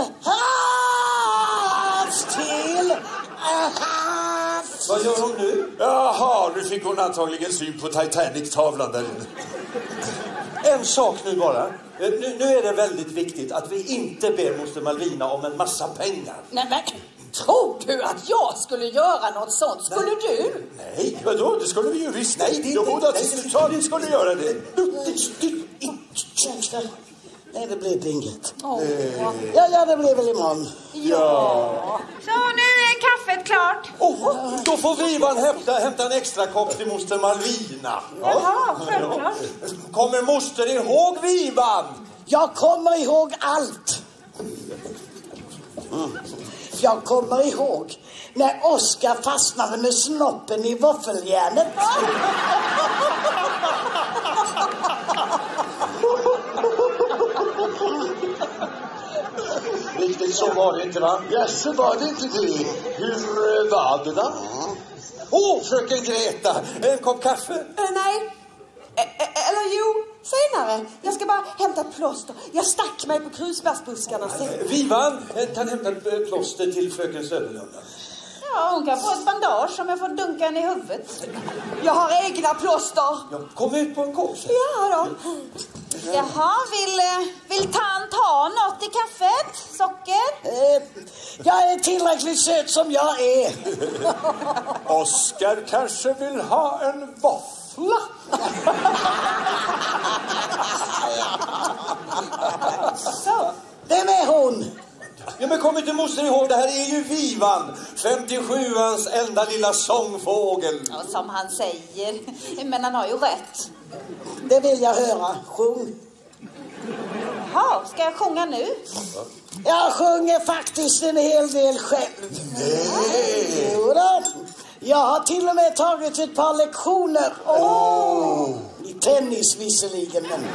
havs, till havs. Vad gör hon nu? Jaha, nu fick hon antagligen syn på Titanic-tavlan där inne. En sak nu bara. Nu är det väldigt viktigt att vi inte ber moster Malvina om en massa pengar. Nej, men tror du att jag skulle göra något sånt? Skulle du? Nej. Vadå, det skulle vi ju visst. Nej, det är Jo, inte... vi skulle göra det. Nej, det blir inget. Åh. Ja, det blir väl imorgon. Ja. Så nu är kaffet klart. Då får Vivan hämta en extra kopp till moster Malvina. Jaha, självklart. Kommer moster ihåg Vivan? Jag kommer ihåg allt. Jag kommer ihåg när Oskar fastnade med snoppen i våffeljärnet. Riktigt så var det inte, va? Ja, så var det inte det. Hur var det då? Fröken Greta, en kopp kaffe? Nej. Eller jo, senare. Jag ska bara hämta ett plåster. Jag stack mig på krusbärsbuskarna. Vivan kan hämta ett plåster till fröken Söderlund. Ja, hon kan få ett bandage om jag får dunka henne i huvudet. Jag har egna plåster. Ja, kom ut på en kopp. Ja då. Jaha, vill tant ha något i kaffet? Socker? Jag är tillräckligt söt som jag är. Oskar kanske vill ha en våffla. Så. Vem är hon? Ja, men kom inte moster ihåg, det här är ju Vivan, 57ans enda lilla sångfågel. Ja, som han säger. Men han har ju rätt. Det vill jag höra. Sjung. Jaha, ska jag sjunga nu? Jag sjunger faktiskt en hel del själv. Jodå. Jag har till och med tagit ett par lektioner. I tennis visserligen, men...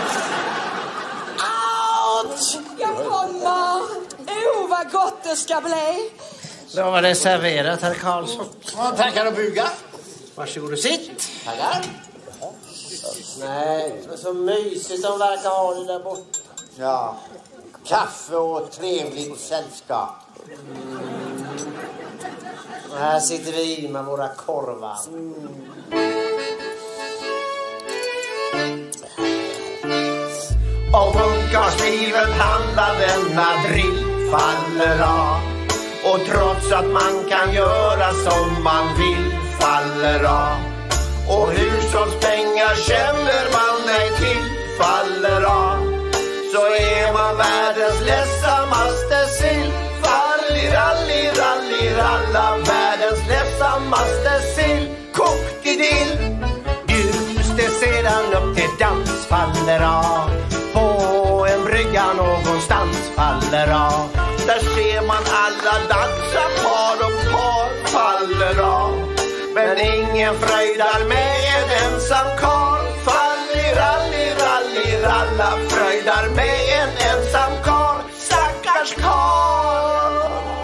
Out! Jag kommer. Vad gott det ska bli. Då var det serverat, herr Karlsson. Tackar och buga. Varsågod och sitt. Tackar. Nej, det är så mysigt de verkar ha det där borta. Ja, kaffe och trevligt sällskap. Och här sitter vi med våra korvar. Om ungkarlslivet handlar denna drift faller av. Och trots att man kan göra som man vill faller av. Och hushållspengar känner man nej till faller av. Så är man världens ledsammaste sill. Fallir världens ledsammaste sill. Kokt i dill. Bjuds det sedan upp till dans faller av. På en brygga någonstans faller av. Där ser man alla dansa, par och par faller av. Men ingen fröjdar med en ensam karl. Fallir alla fröjdar med en ensam karl. Stackars karl.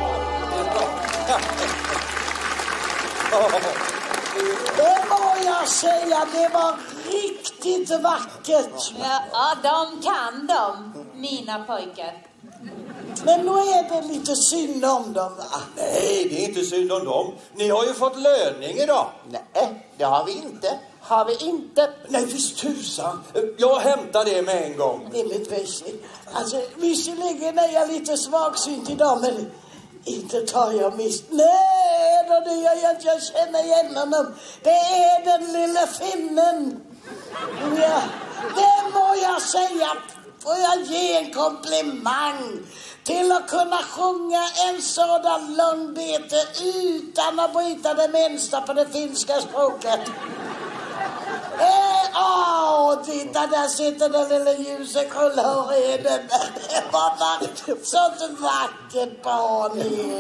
Det må jag säga, det var riktigt vackert. Ja, de kan de, mina pojkar. Men då är det lite synd om dem, va? Nej, det är inte synd om dem. Ni har ju fått löning idag. Nej, det har vi inte. Har vi inte? Nej, visst tusan. Jag hämtar det med en gång. Rimligtvis. Alltså, visserligen är jag lite svagsynt idag, men inte tar jag Nej, då det gör jag inte. Jag känner igen honom. Det är den lilla finnen. Ja, det må jag säga. Får jag ge en komplimang till att kunna sjunga en sådan långbete utan att bryta det minsta på det finska språket. Titta, där sitter den lilla ljusa koloreden. Det var sånt vackert barn.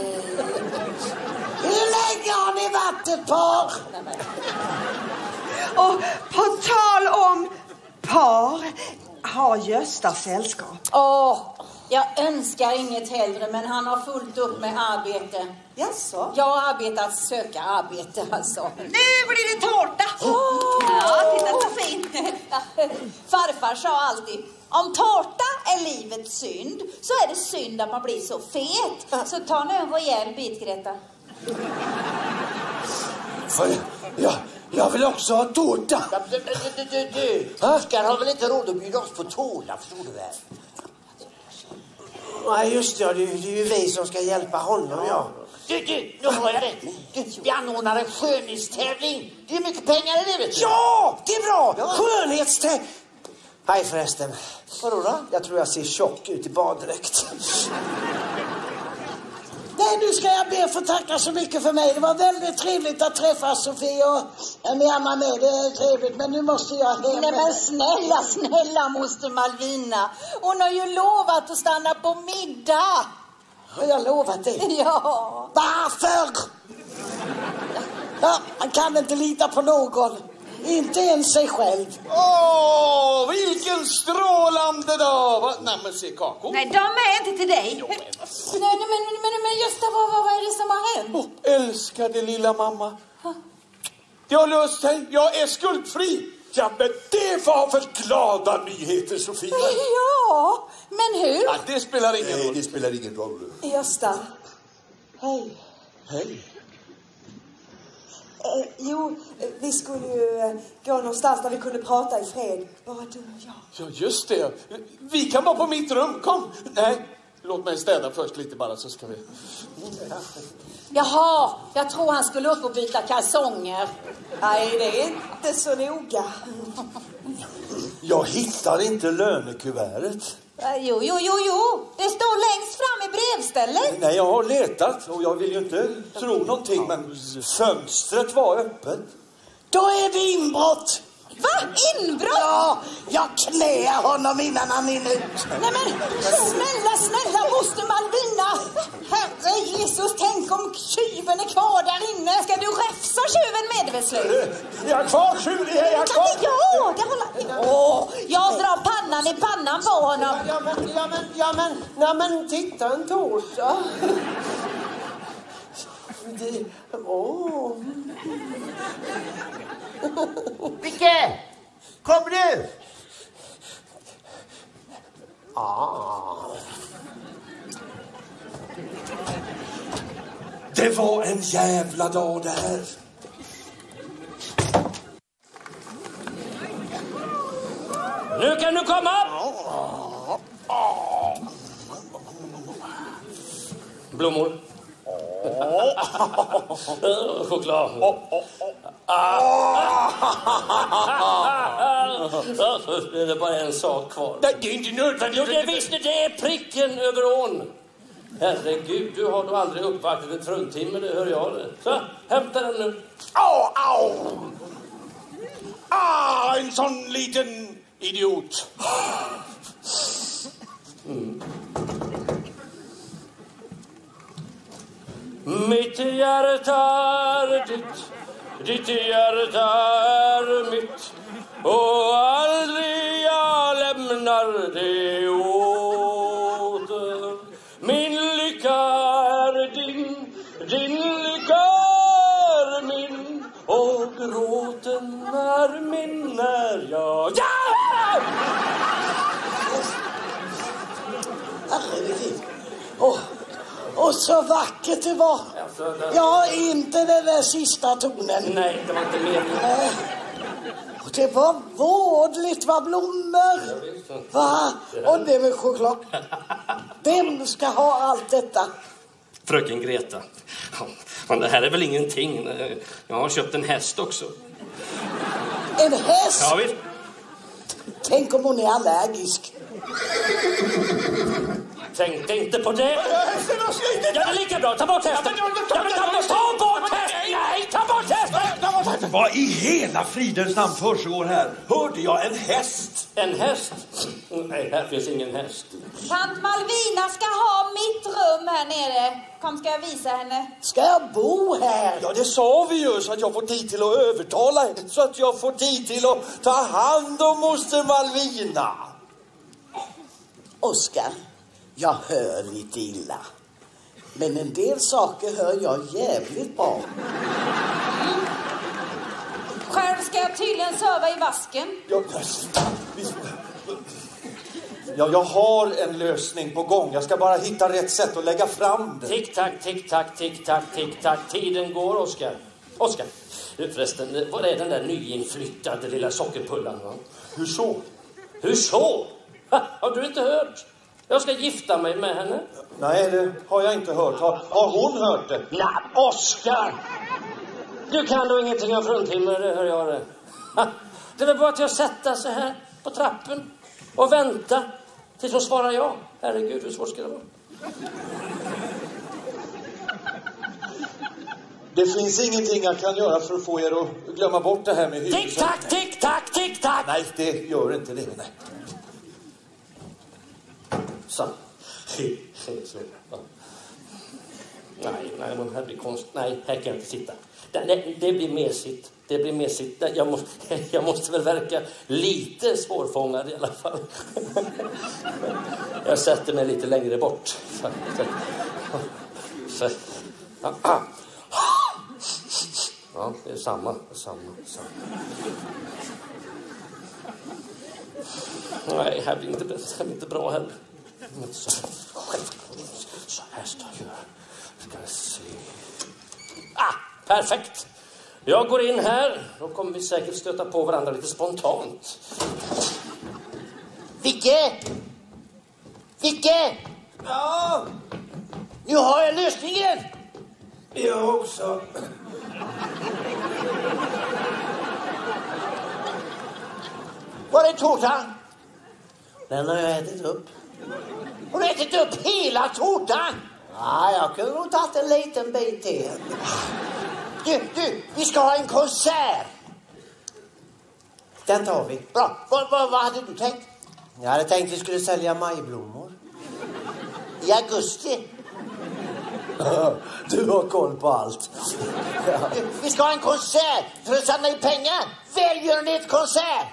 Hur länge har ni varit ett par? Och på tal om Har Gösta sällskap? Jag önskar inget hellre, men han har fullt upp med arbete. Jaså? Jag har arbetat att söka arbete alltså. Nu blir det tårta! Ja, titta så fint. Farfar sa alltid, om tårta är livets synd så är det synd att man blir så fet. Så ta nu en rejäl bit, Greta. Jag vill också ha tårta. Du, Oskar har väl inte råd att bjuda oss på tårta, förstår du väl? Nej, just det. Det är ju vi som ska hjälpa honom, ja. Du, nu har jag det. Vi anordnar en skönhetstävling. Det är mycket pengar i det, vet du. Ja, det är bra! Ja. Skönhetstävling. Hej förresten. Vadå då? Jag tror jag ser tjock ut i baddräkt. Nej, nu ska jag be att få tacka så mycket för mig. Det var väldigt trevligt att träffa Sofie och Emma med. Det är trevligt, men nu måste jag hem. Nej men snälla moster Malvina. Hon har ju lovat att stanna på middag. Har jag lovat det? Ja. Varför? Ja, man kan inte lita på någon. Inte ens sig själv. Vilken strålande dag! Va? Nej, men se kakor. Nej, de är inte till dig. Nej, men Gösta, vad är det som har hänt? Älskade lilla mamma. Det har löst sig. Jag är skuldfri. Ja, men det var väl glada nyheter, Sofia? Ja, men hur? Ja, det spelar ingen roll. Det spelar ingen roll. Gösta. Hej. Hej. Vi skulle ju gå någonstans där vi kunde prata i fred. Bara du och jag. Ja, just det. Vi kan vara på mitt rum. Kom. Nej, låt mig städa först lite bara så ska vi... Jaha, jag tror han skulle upp och byta kalsonger. Nej, det är inte så noga. Jag hittar inte lönekuvertet. Jo. Det står längst fram i brevstället. Nej, jag har letat och jag vill ju inte tro någonting, men fönstret var öppet. Då är det inbrott. Va? Inbrott? Ja, jag knäar honom innan han är ut. Nej men, snälla moster Malvina. Herre Jesus, tänk om tjuven är kvar där inne. Ska du räfsa tjuven medvetslös? Jag är kvar, tjuven, jag är kvar. Ja, det håller... jag drar pannan i pannan på honom. Ja men titta en tårta. Micke! Kom nu! Det var en jävla dag det här. Nu kan du komma! Blommor. Choklad. Det är bara en sak kvar. Det är inte nödvändigt. Jo, det visste det är pricken över ån. Herregud, du har då aldrig uppvaktat en fruntimmer, det hör jag det. Så, hämta den nu. Au! En sån liten idiot. Mitt hjärta är ditt hjärta är mitt, och aldrig jag lämnar det åter. Min lycka är din lycka är min, och gråten är min när jag... Ja! Och så vackert det var. Ja, inte den där sista tonen. Nej, det var inte meningen. Och det var vårdligt, vad blommor. Va? Och det var choklad. Vem ska ha allt detta? Fröken Greta. Ja, det här är väl ingenting. Jag har köpt en häst också. En häst? Ja, visst. Tänk om hon är allergisk. Tänkte inte på det. Ja, det är lika bra. Ta bort hästen. Ta bort hästen. Nej, ta bort hästen. Vad i hela fridens namn försiggår här? Hörde jag en häst? En häst? Nej, här finns ingen häst. Tant Malvina ska ha mitt rum här nere. Kom, ska jag visa henne. Ska jag bo här? Ja, det sa vi ju, så att jag får tid till att övertala. Så att jag får tid till att ta hand om moster Malvina. Oskar, jag hör lite illa. Men en del saker hör jag jävligt bra. Själv ska jag tydligen söva i vasken. Ja, jag har en lösning på gång. Jag ska bara hitta rätt sätt att lägga fram det. Tick-tack, tick-tack, tick-tack, tick-tack. Tiden går, Oskar. Oskar, du förresten, vad är den där nyinflyttade lilla sockerpullan? Va? Hur så? Hur så? Ha, har du inte hört? Jag ska gifta mig med henne. Nej, det har jag inte hört. Har hon hört det? Nej, Oskar! Du kan då ingenting om fruntimmer, det hör jag det. Ha, det är väl bara att jag sätter sig här på trappen och vänta tills hon svarar ja. Herregud, hur svårt ska det vara? Det finns ingenting jag kan göra för att få er att glömma bort det här med huset. Tick-tack, tick-tack, tick-tack! Nej, det gör inte det. Nej. Så. Nej, men här blir konst. Nej, här kan jag inte sitta. Det blir mesigt. Det blir mesigt. Jag måste väl verka lite svårfångad i alla fall. Jag sätter mig lite längre bort. Så. Ja, det är samma. Nej, här blir inte bra heller. Så här ska jag göra. Ska se. Perfekt. Jag går in här. Då kommer vi säkert stöta på varandra lite spontant. Vicke! Ja! Nu har jag lösningen! Jag också. Var är tårtan? Den har jag ätit upp. Har du ätit upp hela tårtan? Ja, jag kunde nog tagit en liten bit till. Du, vi ska ha en konsert. Den tar vi. Bra, vad hade du tänkt? Jag hade tänkt vi skulle sälja majblommor. I augusti. Du har koll på allt. Du, vi ska ha en konsert för att samla in pengar. Välgörenhetskonsert.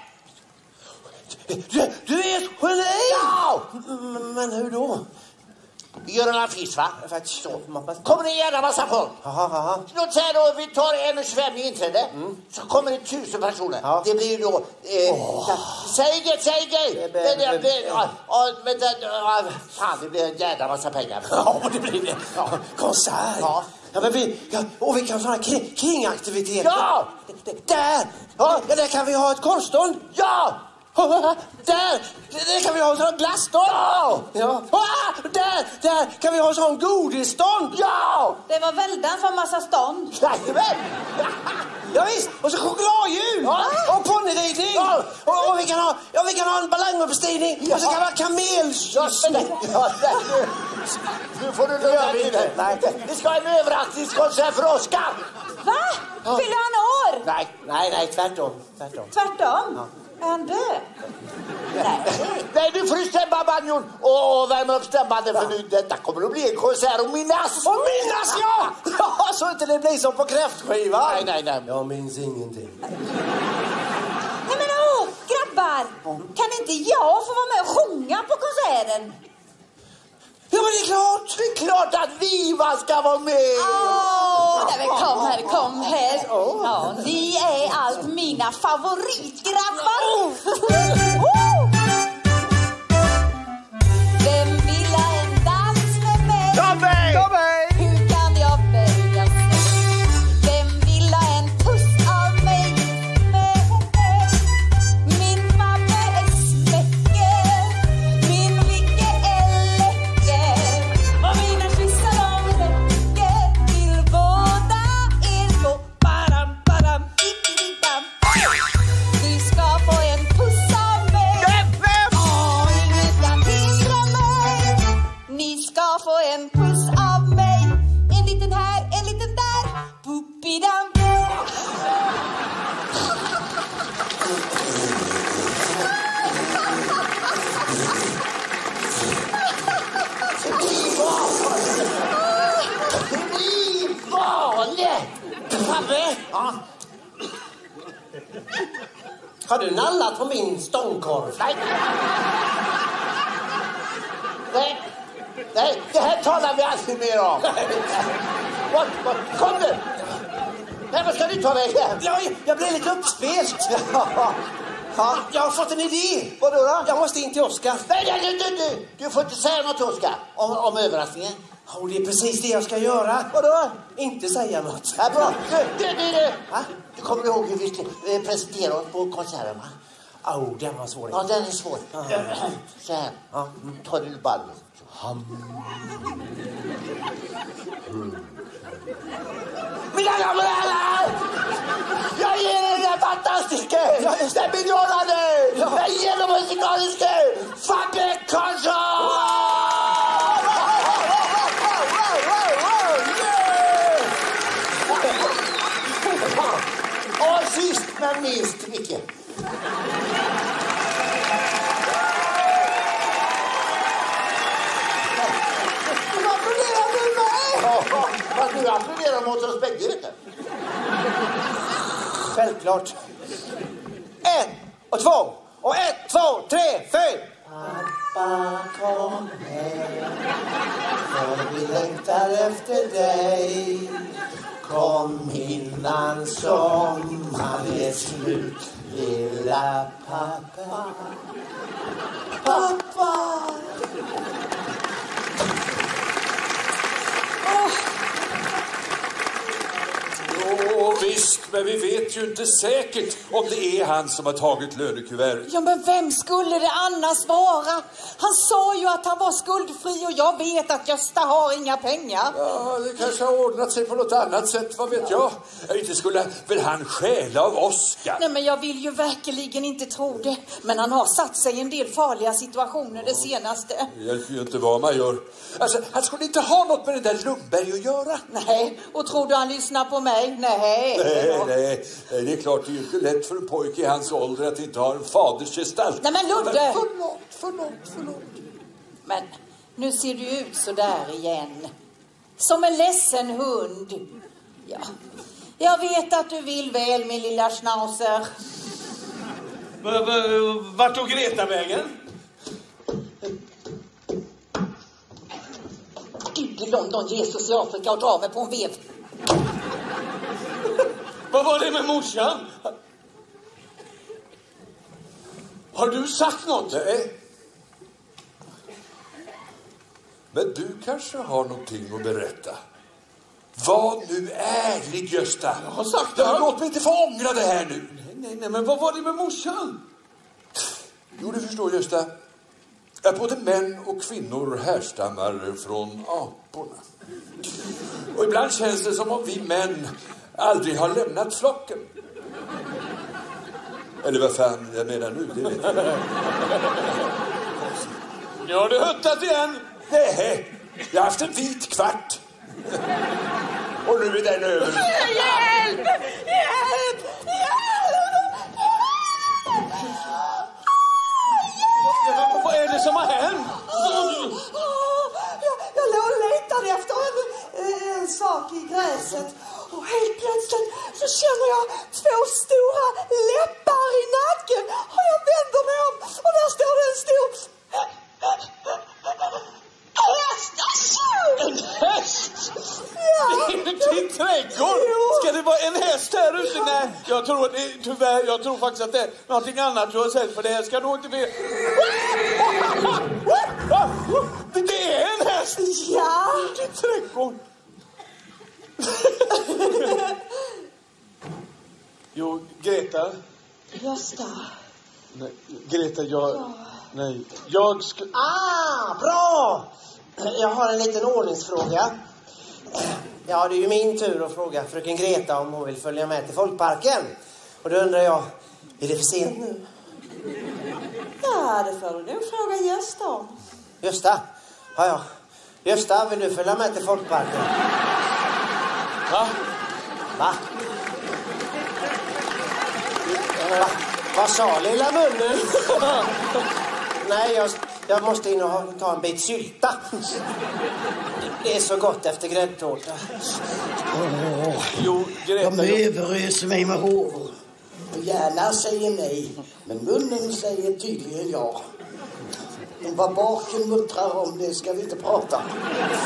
Du är ett geni! Ja! Men hur då? Vi gör en affisch, va? Faktiskt så. Kommer det en jävla massa folk? Låt säga då, vi tar 1,25 i inträde. Så kommer det 1000 personer. Ja. Det blir ju då... Säg det! Fan, det blir en jävla massa pengar. Ja, det blir det. Ja, konsert. Ja. Ja, men vi kan ha kringaktiviteter. Ja! Där! Ja, där kan vi ha ett konststånd. Ja! Där kan vi ha en sån glasstånd. Ja. Där kan vi ha en sån godisstånd. Ja! Det var väldans en massa stånd. Jajamän! Ja, visst. Och så chokladhjul. Ja. Och ponnyridning. Ja. Och vi kan ha en ballongstigning. Ja. Och så kan vi ha kamelkyssning. Nu får du lugna ner dig. Nej. Vi ska ha en överraskningskonsert för Oskar. Va? Fyller han år? Nej, tvärtom. Tvärtom? Ja. Är han död? Nej, nu får du stämma banjon och värma upp stämbanden för nu. Detta kommer att bli en konsert och minnas. Och minnas, ja! Ja, så inte det blir som på kräftskiva. Nej. Jag minns ingenting. Nej men grabbar! Kan inte jag få vara med och sjunga på konserten? Ja, men det är klart. Det är klart att Viva ska vara med. Nej men kom här. Ja, ni är allt mina favoritgrabbar. Vem vill ha en dans med mig? Hur kan jag välja sig? Vem vill ha en puss av mig? Min mamma är smäcker. Min Vicke är läcker. Och mina kyssar de räcker till båda er två. Badam, badam, didididam. Du ska få en puss av mig. Har du nallat på min stångkorv? Nej, det här talar vi aldrig mer om. Kom nu! Nej, vad ska du ta vägen? Jag blev lite uppspelt. Ja. Jag har fått en idé. Vadå då? Jag måste in till Oskar. Nej, du får inte säga något till Oskar om överraskningen. Det är precis det jag ska göra. Vadå? Inte säga något. Ja, bra. Du kommer ihåg hur vi presenterade oss på konserten, va? Den var svår. Ja, den är svår. Så här. Ta du ball. Mina damer och herrar! Jag ger er den fantastiska, den begåvade, den genommusikaliska Fabbe Karlsson! Och sist men minst, Micke. Fast du applåderar mot oss bägge, vet du. Självklart. 1 och 2 och 1, 2, 3, 4. Pappa, kom hem, för vi längtar efter dig. Kom innan sommaren är slut, lilla pappa. Pappa! Visst, men vi vet ju inte säkert om det är han som har tagit lönekuvertet. Ja, men vem skulle det annars vara? Han sa ju att han var skuldfri och jag vet att Gösta har inga pengar. Ja, det kanske har ordnat sig på något annat sätt, vad vet jag? Inte skulle väl han stjäla av Oskar? Nej, men jag vill ju verkligen inte tro det. Men han har satt sig i en del farliga situationer det senaste. Det hjälper ju inte vad man gör. Alltså, han skulle inte ha något med den där Lundberg att göra. Nej, och tror du han lyssnar på mig? Nej, det är klart, det är ju inte lätt för en pojke i hans ålder att inte ha en fadersgestalt. Nej, men Ludde! Förlåt. Men nu ser du ut så där igen. Som en ledsen hund. Ja, jag vet att du vill väl, min lilla schnauzer. Vart tog Greta vägen? Gud i London, Jesus i Afrika och dra mig på en vev. Vad var det med morsan? Har du sagt något? Nej. Men du kanske har någonting att berätta. Var nu ärlig, Gösta. Jag har sagt det. Låt mig inte få ångra det här nu. Nej, men vad var det med morsan? Jo, du förstår, Gösta. Att både män och kvinnor härstammar från aporna. Och ibland känns det som om vi män aldrig har lämnat flocken. Eller vad fan jag menar nu, det vet jag. Nu har du huttat igen. Nej, jag har haft en vit kvart. Och nu är den över. Hjälp! Vad är det som har hänt? Jag låg och letade efter en sak i gräset. Och helt plötsligt så känner jag 2 stora läppar i nacken. Och jag vänder mig om och där står det en stor hästtjur. En häst? Ja. I din trädgård? Ska det vara en häst här ute? Nej, jag tror faktiskt att det är någonting annat du har sett. För det här ska nog inte bli... Det är en häst! Ja. I din trädgård. Jo, Greta. Gösta. Nej, Greta, jag ska... Bra! Jag har en liten ordningsfråga. Ja, det är ju min tur att fråga fröken Greta om hon vill följa med till folkparken. Och då undrar jag, är det för sent nu? Ja, det får du nog fråga Gösta om. Gösta? Ja. Gösta, vill du följa med till folkparken? Va? Vad sa lilla munnen? Nej, jag måste in och ta en bit sylta. Det är så gott efter gräddtårta. Jo, Greta... De överöser mig med håvor. Hjärnan säger nej, men munnen säger tydligen ja. Vad baken muttrar om, det ska vi inte prata om.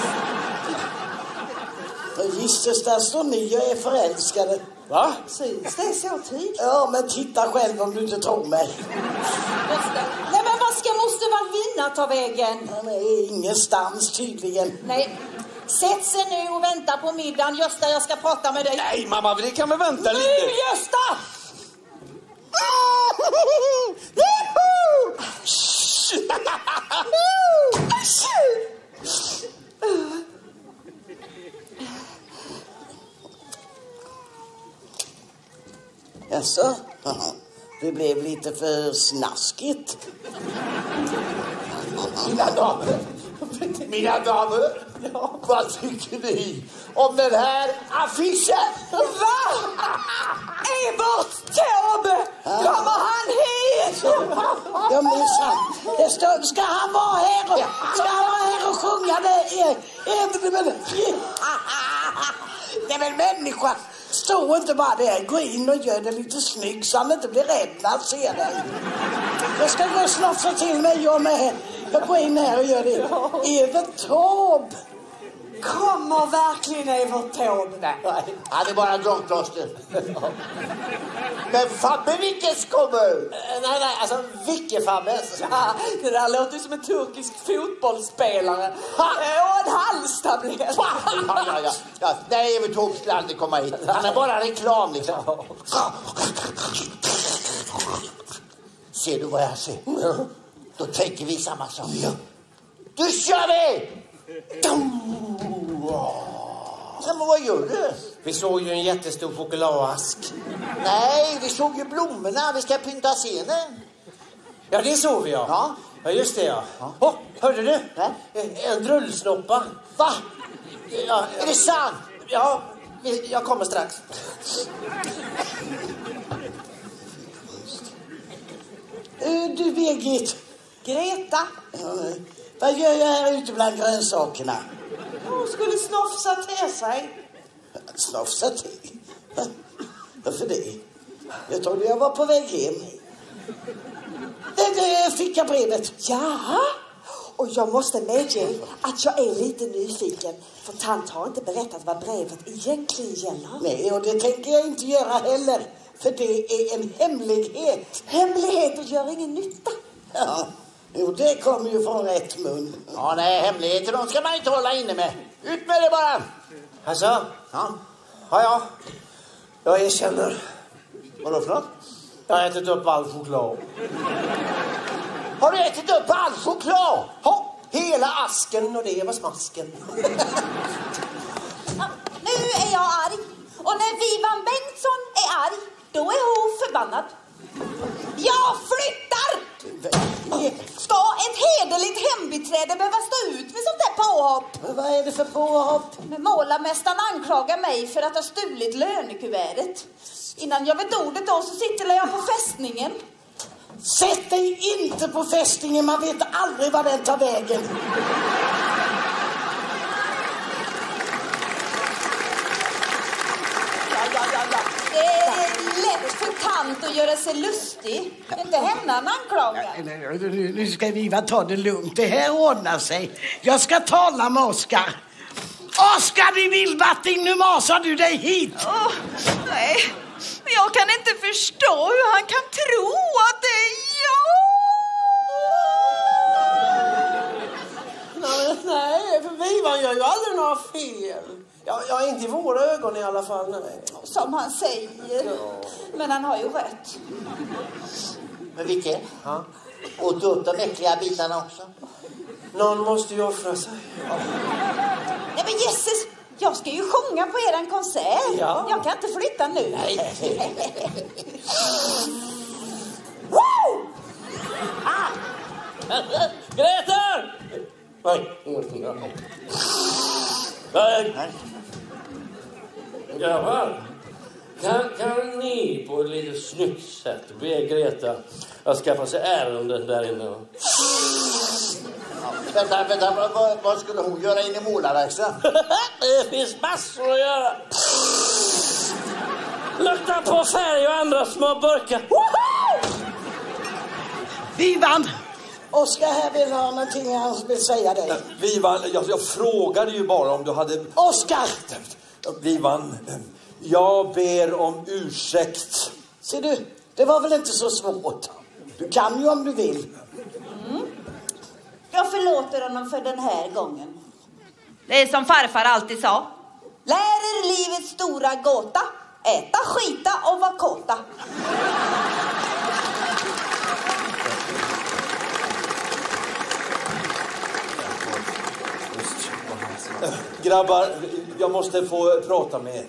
Gissas där står ni och är förälskade. Va? Syns det så tydligt? Ja, men titta själv om du inte tror mig. Nej, men vad ska mostervagninna ta vägen? Han är ingenstans tydligen. Nej, sätt sig nu och vänta på middagen. Gösta, jag ska prata med dig. Nej, mamma, det kan vi vänta lite. Nu, Gösta! Jaså? Det blev lite för snaskigt. Mina damer, vad tycker ni om den här affischen? Va? Evert Taube! Kommer han hit? Ja, men sant. Ska han vara här och sjunga det? Nej, men människa, stå inte bara där. Gå in och gör det lite snyggt så han inte blir rädd när han ser dig. Jag ska gå och slåssa till mig, jag med. Jag går in här och gör det. Evert Taube. Kommer verkligen Evert Taube? Nej, han är bara drogplåster. Men Fabbe Vickes kommer. Nej, alltså Vicke-Fabbe. Ja, det där låter som en turkisk fotbollsspelare. Och en halstablett. Ja. Nej, Evert Taube skulle aldrig komma hit. Han är bara reklam liksom. Ser du vad jag ser? Då tänker vi samma sak. Då kör vi! Men vad gör du? Vi såg ju en jättestor chokladask. Nej, vi såg ju blommorna. Vi ska pynta scenen. Ja, det såg vi, ja. Ja, just det, ja. Hörde du? En drullsnoppa. Va? Ja, är det sant? Ja, jag kommer strax. Du, Birgit. Greta. Vad gör jag här ute bland grönsakerna? Hon skulle snofsa till sig. Snofsa till? Varför det? Jag trodde jag var på väg hem. Det fick jag brevet. Ja, och jag måste medge att jag är lite nyfiken. För tant har inte berättat vad brevet egentligen gäller. Nej, och det tänker jag inte göra heller. För det är en hemlighet. Hemligheter gör ingen nytta. Ja, jo, det kommer ju från rätt mun. Ja, nej, hemligheter de ska man inte hålla inne med. Ut med det bara. Alltså? Ja. Jag erkänner. Vadå för något? Jag har ätit upp all choklad. Har du ätit upp all choklad? Hela asken och det var smasken. Nu är jag arg. Och när Vivan Bengtsson är arg, då är hon förbannad. Jag flyttar! Ska ett hederligt hembiträde behöva stå ut med sånt där påhopp? Vad är det för påhopp? Målarmästaren anklagar mig för att ha stulit lönekuvertet. Innan jag vet ordet då så sitter jag på fästningen. Sätt dig inte på fästingen, man vet aldrig vad den tar vägen. Ja. Det är lätt för tant att göra sig lustig. Inte henne han anklagar. Nu ska vi ta det lugnt. Det här ordnar sig. Jag ska tala med Oskar. Oskar i Vildbatting, nu masar du dig hit. Nej, jag kan inte förstå hur han kan tro att det är jag. Nej, för Vivan gör ju aldrig några fel. Ja, inte i våra ögon i alla fall. Nej. Som han säger. Ja. Men han har ju rätt. Men vilken? Och du upp de äckliga bitarna också. Någon måste ju offra sig. Nej, men Jesus, jag ska ju sjunga på eran konsert. Ja. Jag kan inte flytta nu. Nej. Woo! Greta! Nej. Grabbar, kan ni på ett lite snyggt sätt be Greta att skaffa sig ärenden där inne? Vänta, vad skulle hon göra in i målarverkstaden? Det finns massor att göra. Luktar på färg och andra små burkar. Vivan! Oskar här vill ha någonting han vill säga dig. Vivan, jag frågade ju bara om du hade... Oskar! Vivan, jag ber om ursäkt. Ser du, det var väl inte så svårt. Du kan ju om du vill. Jag förlåter honom för den här gången. Det är som farfar alltid sa. Lär er livets stora gåta. Äta, skita och vara kåta. Grabbar, jag måste få prata med er.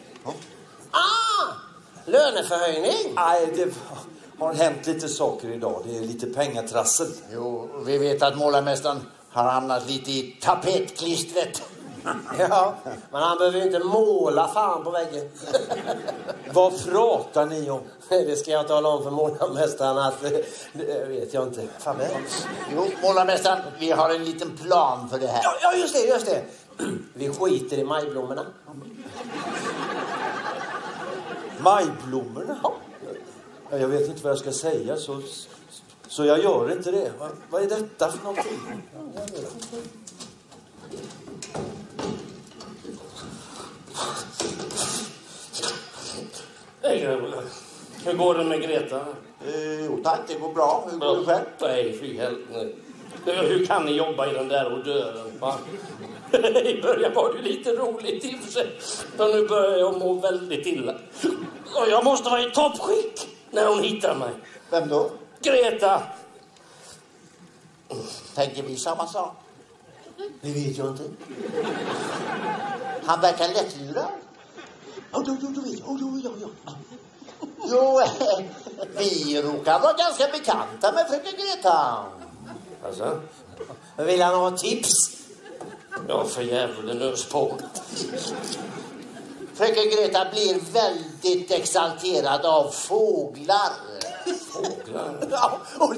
Löneförhöjning? Nej, det har hänt lite saker idag. Det är lite pengatrassel. Jo, vi vet att målarmästaren har hamnat lite i tapetklistret. Ja, men han behöver ju inte måla fan på väggen. Vad pratar ni om? Det ska jag tala om för målarmästaren att... Det vet jag inte. Fan, jo, målarmästaren, vi har en liten plan för det här. Ja, just det. Vi skiter i majblommorna. Majblommorna? Ja. Jag vet inte vad jag ska säga, så jag gör inte det. Vad är detta för någonting? Hur går det med Greta? Jo tack, det går bra. Hur går det själv? Nej, fy helvete. Hur kan ni jobba i den där odören? I början var det lite roligt i och för sig. Men nu börjar jag må väldigt illa. Och jag måste vara i toppskick när hon hittar mig. Vem då? Greta. Tänker vi samma sak? Det vet jag inte. Han verkar lättlurad. Ja. Jo, vi råkar vara ganska bekanta med fröken Greta. Alltså? Vill han ha tips? Ja, för jävlen ös på. Fröken Greta blir väldigt exalterad av fåglar. Fåglar? Ja, och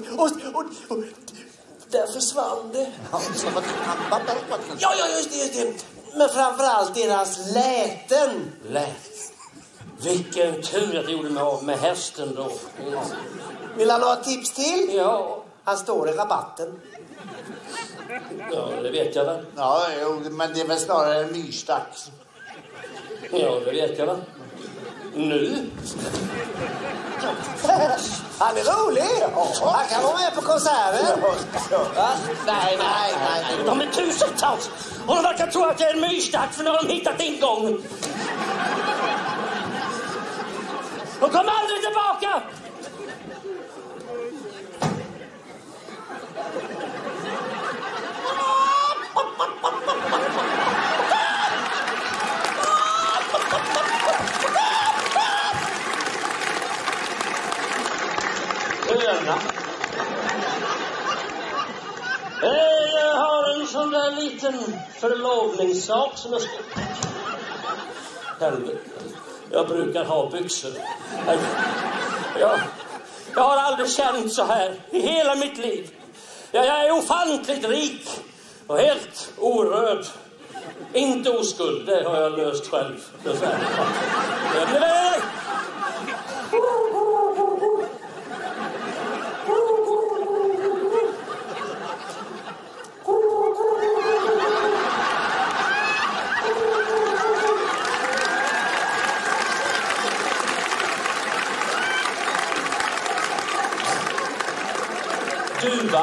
där försvann det. Ja, just det. Men framförallt deras läten. Vilken tur att jag gjorde mig av med hästen då. Vill han ha tips till? Ja. Han står i rabatten. Ja, det vet jag väl. Ja, jo, men det är väl snarare en myrstack. Ja, det vet jag väl. Nu? Han är rolig. Han kan vara med på konserten. Ja. Nej. De är tusentals. Och de verkar tro att det är en myrstack för när de hittat ingången. De kommer aldrig tillbaka. Jag har en sån där liten förlovningssak som jag ska... Helvete. Jag brukar ha byxor. Jag har aldrig känt så här i hela mitt liv. Jag är ofantligt rik och helt orörd. Inte oskuld, det har jag löst själv. Duva.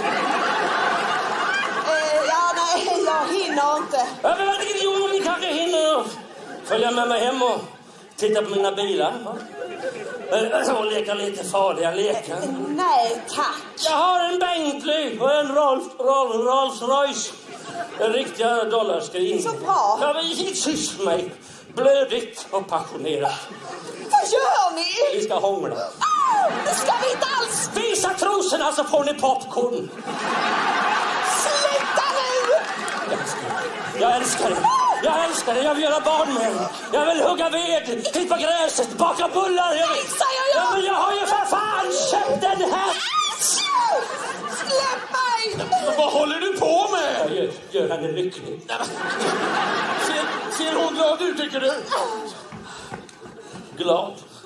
Nej, jag hinner inte. Jo, ni kanske hinner följa med mig hem och titta på mina bilar. Och leka lite farliga lekar. Nej, tack. Jag har en Bentley och en Rolls Royce. En riktiga dollarskrin. Så bra. Ja, men kyss mig. Blödigt och passionerat. Vad gör ni? Vi ska hångla. Det ska vi inte alls. Visa trosorna så får ni popcorn. Sluta nu. Jag älskar det. Jag vill göra barn med det. Jag vill hugga ved, klippa gräset, baka bullar. Ja, men jag har ju för fan köpt den här. Släpp mig. Vad håller du på med? Gör henne lycklig. Ser hon glad ut, tycker du? Glad.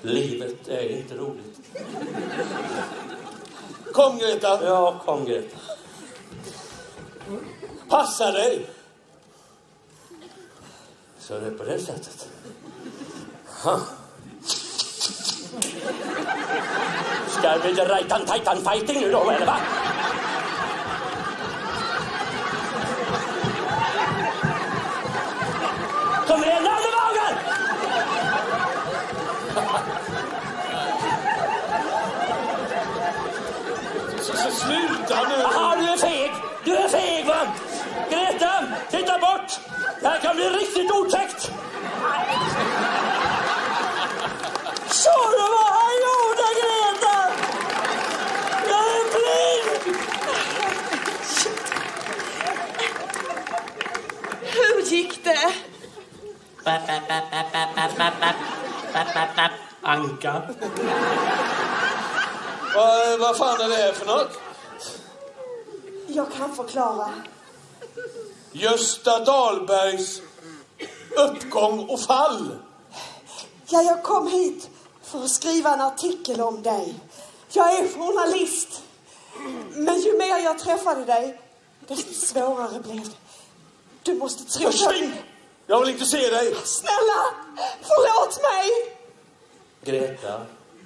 Livet är inte roligt. Kom Greta. Ja, kom Greta. Passa dig. Så det är på det sättet. Ha. Ska vi dra Titan fighting nu då, eller va? Kom igen, Landevagen! Sluta nu! Aha, du är feg! Du är feg, va? Greta, titta bort! Det här kan bli riktigt otäckt! Så du vad han gjorde, Greta? Jag är blind! Hur gick det? Anka. Vad fan är det här för något? Jag kan förklara. Gösta Dahlbergs uppgång och fall. Ja, jag kom hit för att skriva en artikel om dig. Jag är journalist. Men ju mer jag träffade dig, desto svårare blev det. Du måste tro på... Jag vill inte se dig. Snälla, förlåt mig. Greta.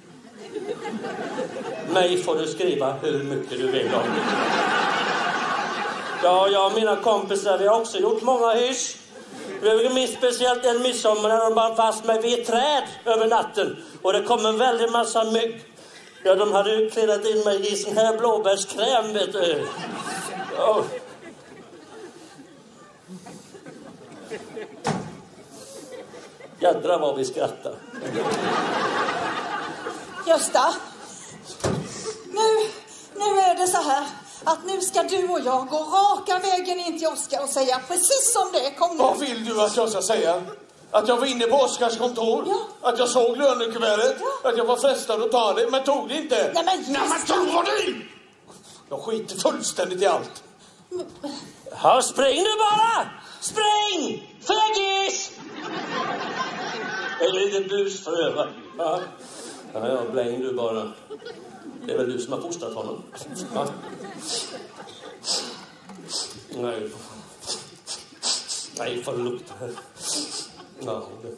Mig får du skriva hur mycket du vill om. Ja, jag och mina kompisar, vi har också gjort många hysch. Jag minns speciellt en midsommar när de bara fast mig vid ett träd över natten. Och det kom en väldig massa mygg. Ja, de hade ju klädat in mig i sån här blåbärskräm, vet du. Oh. Jädrar vad vi skrattar. Gösta, nu är det så här att nu ska du och jag gå raka vägen in till Oskar och säga precis som det kom nu. Vad vill du att jag ska säga? Att jag var inne på Oskars kontor? Ja. Att jag såg lönekuvertet? Ja. Att jag var frestad att ta det, men tog det inte? Nej, men tog det! Jag skiter fullständigt i allt. Ja, spring nu bara! Spring! Fäggis! En liten busfröva. Ja. Ja, bläng du bara. Det är väl du som har fostrat honom. Ja. Nej. Nej, för det luktar här. Ja, det.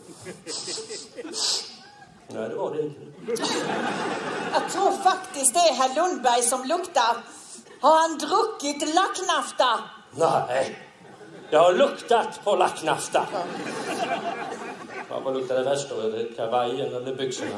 Nej, det var det inte. Jag tror faktiskt det är herr Lundberg som luktar. Har han druckit lacknafta? Nej, jag har luktat på lacknafta. Ja, vad luktar det värst då? Är det kavajen eller byxorna?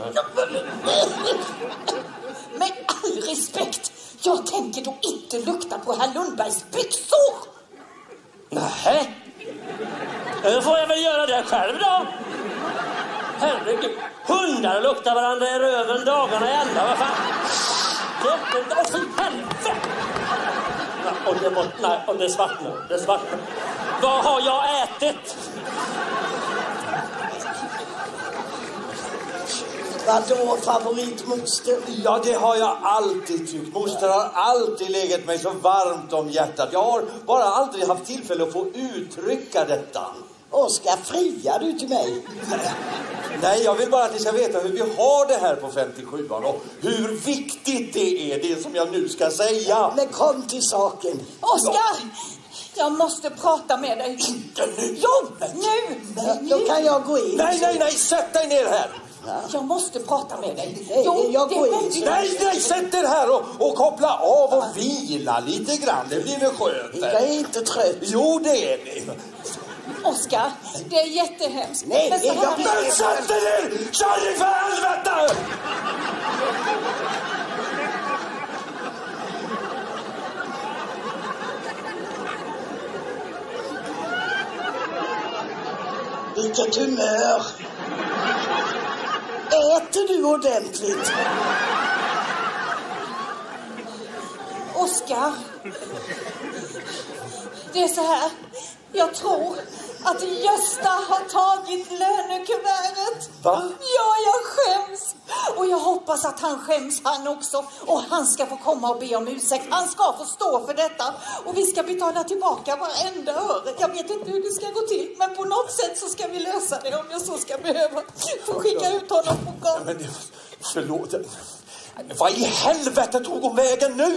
Med all respekt, jag tänker då inte lukta på herr Lundbergs byxor. Nej. Då får jag väl göra det själv då. Herregud, hundar luktar varandra i röven dagarna i ända. Vad fan? Åh, fy helvete! Och det var, nej, och det svartnar. Det svartnar. Vad har jag ätit? Vadå favoritmoster? Ja, det har jag alltid tyckt. Moster har alltid legat mig så varmt om hjärtat. Jag har bara aldrig haft tillfälle att få uttrycka detta. Oskar, friar du till mig? Nej, jag vill bara att ni ska veta hur vi har det här på 57an och hur viktigt det är, det som jag nu ska säga. Men kom till saken. Oskar, jag måste prata med dig. Inte nu. Jo, nu. Då kan jag gå in. Nej, sätt dig ner här. Jag måste prata med dig. Jag går in. Nej, sätt er här och koppla av och vila lite grann. Det blir väl skönt. Jag är inte trött. Jo, det är ni. Oskar, det är jättehemskt. Nej, men så här... Men sätt dig ner! Kör för helvete! Vilket humör. Äter du ordentligt? Oskar. Det är så här. Jag tror att Gösta har tagit lönekuvertet. Va? Ja, jag skäms. Och jag hoppas att han skäms han också. Och han ska få komma och be om ursäkt. Han ska få stå för detta. Och vi ska betala tillbaka varenda öre. Jag vet inte hur det ska gå till. Men på något sätt så ska vi lösa det om jag så ska behöva. Få skicka ut honom på gång. Men förlåt. Men vad i helvete tog hon vägen nu?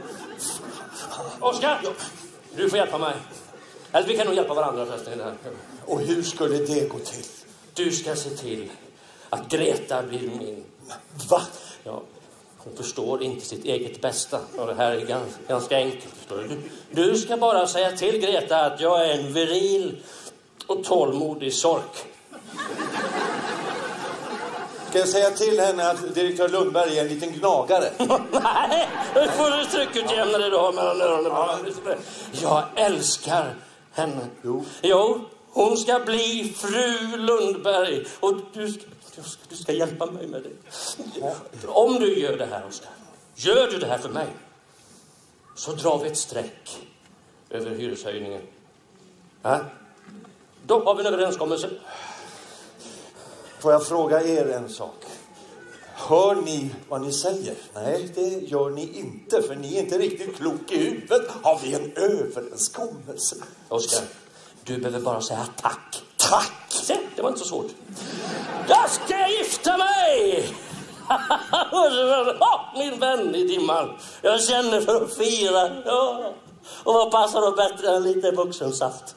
Oskar, du får hjälpa mig. Eller vi kan nog hjälpa varandra förresten i det här. Och hur skulle det gå till? Du ska se till att Greta blir min. Va? Ja, hon förstår inte sitt eget bästa. Och det här är ganska enkelt, förstår du. Du ska bara säga till Greta att jag är en viril och tålmodig sork. Ska jag säga till henne att direktör Lundberg är en liten gnagare? Nej, nu får du tryckutjämnare då mellan öronen. Jag älskar henne. Jo, hon ska bli fru Lundberg. Och du ska hjälpa mig med det. Om du gör det här, Oskar. Gör du det här för mig. Så drar vi ett streck över hyreshöjningen. Ja? Då har vi en överenskommelse. Får jag fråga er en sak? Hör ni vad ni säger? Nej, det gör ni inte, för ni är inte riktigt klok i huvudet. Har vi en överenskommelse? Oskar, du behöver bara säga tack. Tack! Se, det var inte så svårt. Jag ska gifta mig! Min vän i dimman. Jag känner för att fira. Ja. Och vad passar då bättre än lite vuxensaft?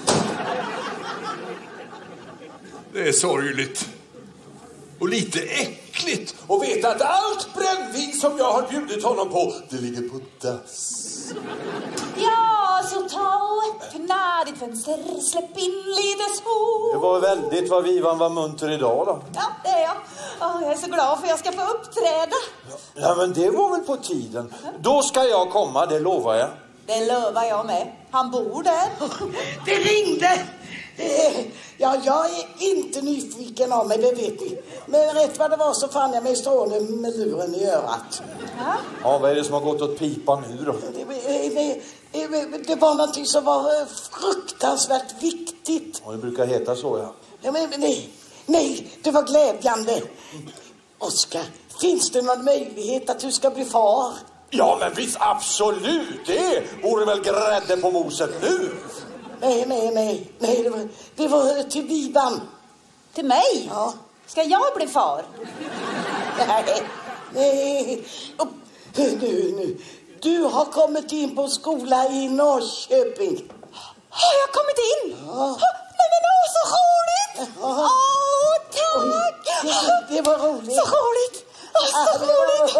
Det är sorgligt. Och lite äckligt att veta att allt brännvin som jag har bjudit honom på, det ligger på dass. Ja, så ta och öppna ditt fönster, släpp in lite sol. Det var väldigt vad Vivan var munter idag då. Ja, det är jag. Jag är så glad för jag ska få uppträda. Ja, men det var väl på tiden. Då ska jag komma, det lovar jag. Det lovar jag med. Han bor där. Det ringde! Ja, jag är inte nyfiken av mig, det vet ni. Men rätt vad det var så fann jag mig stående med luren i örat. Ja, vad är det som har gått åt pipan nu då? Det var någonting som var fruktansvärt viktigt. Och det brukar heta så, ja. Ja, men nej, det var glädjande. Oskar, finns det någon möjlighet att du ska bli far? Ja, men visst, absolut. Det vore väl grädde på moset nu. Nej, det var till Vivan. Till mig? Ja. Ska jag bli far? Nej. Nu. Du har kommit in på skola i Norrköping. Har jag kommit in? Ja. Nej men så roligt! Tack! Det var roligt. Så roligt! Så roligt!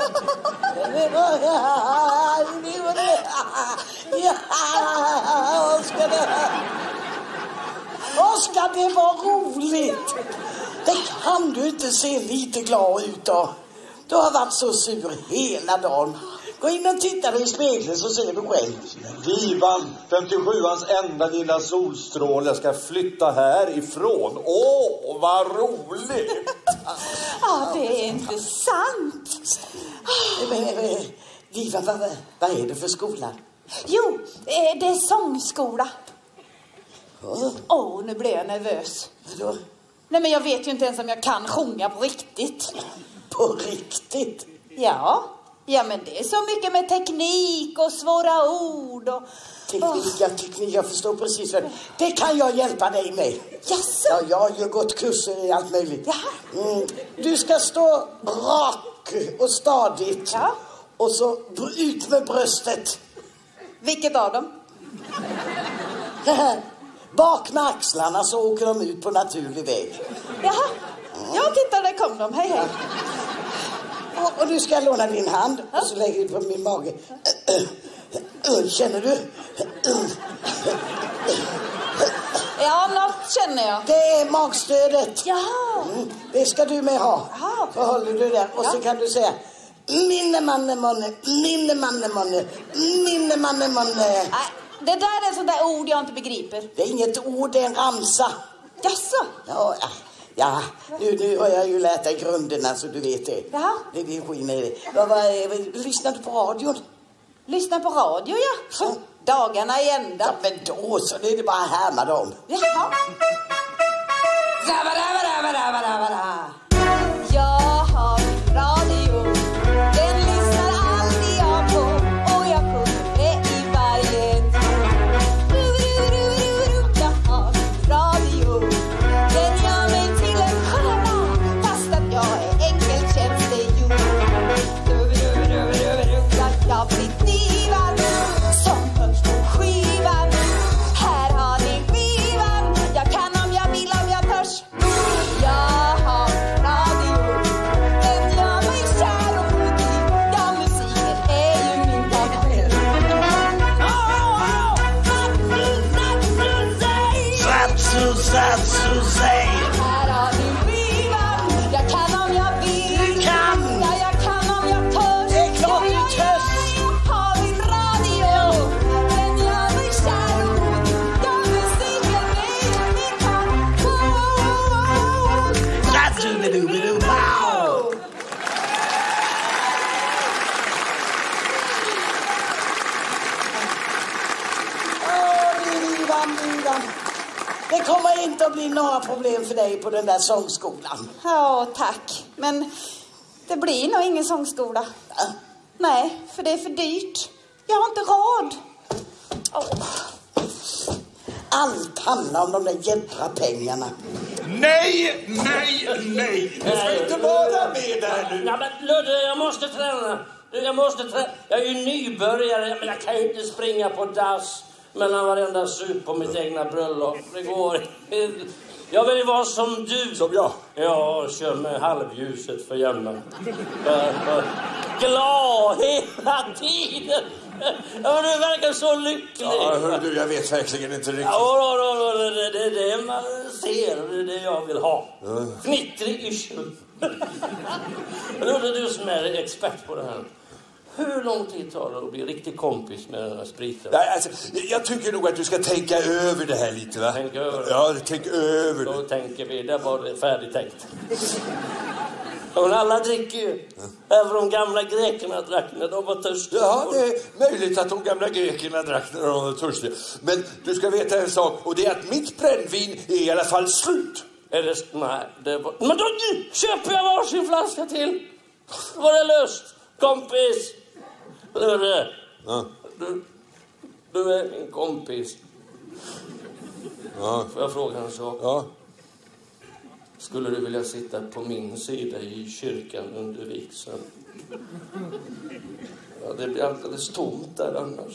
Oskar, det var roligt. Det kan du inte se lite glad ut då. Du har varit så sur hela dagen. Gå in och titta dig i spegeln så ser du själv. Vivan, 57ans enda lilla solstråle, ska flytta härifrån. Åh, vad roligt! Ja, det är inte sant. Vivan, vad är det för skola? Jo, det är sångskola. Nu blir jag nervös. Vadå? Nej, men jag vet ju inte ens om jag kan sjunga på riktigt. På riktigt? Ja, men det är så mycket med teknik och svåra ord och... Teknik, jag förstår precis vad det kan jag hjälpa dig med. Jaså? Ja, jag har ju gått kurser i allt möjligt. Du ska stå rak och stadigt. Ja. Och så ut med bröstet. Vilket av dem? Bak med axlarna så åker de ut på naturlig väg. Jaha, jag tittar, där kom de. Hej. Och du ska låna din hand och så lägger du på min mage. Känner du? Ja, något känner jag. Det är magstödet. Jaha. Det ska du med ha. Jaha. Så håller du där och så kan du säga minne manne. Nej, det där är sånt där ord jag inte begriper. det är inget ord, det är en ramsa. Jaså? Ja, nu har jag ju lärt dig grunderna så du vet det. Jaha. Det blir skit med det. Lyssnar du på radion? Lyssna på radio, ja. Dagarna i ända. Ja, men då så, det är det bara att härma dem. Jaha. Jag har radio. Den lyssnar alltid jag på. Och jag sjunger det i varje Jag har radio. Den gör mig till en stjärna. Fast att jag är enkeltjänstgjord. Jag blir divan som hörs på skivan. Här har ni skivan. Jag kan om jag vill, om jag törs. Jag har radio. Den gör mig kär och modig. Ja, musiken är ju min passion. Här har ni skivan. Jag kan om jag vill. Ja, jag kan om jag törs. Det är klart du törs. Jag har min radio. Den gör mig kär och modig. Ja, musiken är ju min passion. Wow! Divan. Det kommer inte att bli några problem för dig på den där sångskolan. Ja, tack. Men det blir nog ingen sångskola. Nej, för det är för dyrt. Jag har inte råd. Allt handlar om de där jädra pengarna. Nej! Du ska inte vara med där nu. Ja, men Ludde, jag måste träna. Jag är ju nybörjare, men jag kan ju inte springa på dass mellan varenda sup på mitt egna bröllop. Det går. Jag vill ju vara som du. Som jag? Ja, kör med halvljuset för jämna. Glad hela tiden. Ja, men du verkar så lycklig. Ja, hör du, jag vet verkligen inte riktigt. Ja, det är det man ser. Det är det jag vill ha. Fnittrig yrsel. Du som är expert på det här. Hur lång tid tar det att bli riktigt kompis med den här spriten? Nej, alltså, jag tycker nog att du ska tänka över det här lite, va? Tänka över det? Ja, tänk över det. Då tänker vi, det var det färdigt tänkt. Men alla dricker ju. Även de gamla grekerna drack när de var törstiga. Ja, det är möjligt att de gamla grekerna drack när de var törstiga. Men du ska veta en sak, och det är att mitt brännvin är i alla fall slut. Är det... Nej, det var... Men då köper jag varsin flaska till. Då var det löst, kompis. Ja. Du är min kompis. Ja. Får jag fråga en sak? Ja. Skulle du vilja sitta på min sida i kyrkan under vigseln? Ja, det blir alldeles tomt där annars.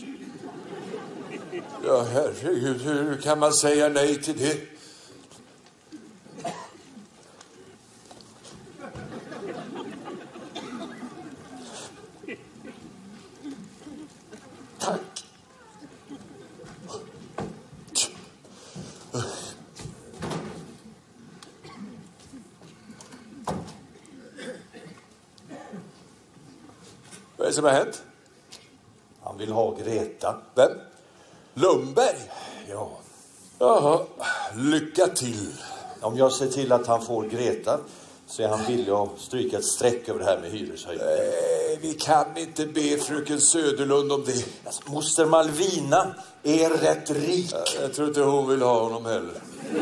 Ja, herregud, hur kan man säga nej till det? Tack. Vad är det som har hänt? Han vill ha Greta. Vem? Lundberg? Ja. Jaha, lycka till. Om jag ser till att han får Greta så är han villig att stryka ett streck över det här med hyreshöjning. Nej, vi kan inte be fröken Söderlund om det. Alltså, moster Malvina är rätt rik. Jag tror inte hon vill ha honom heller.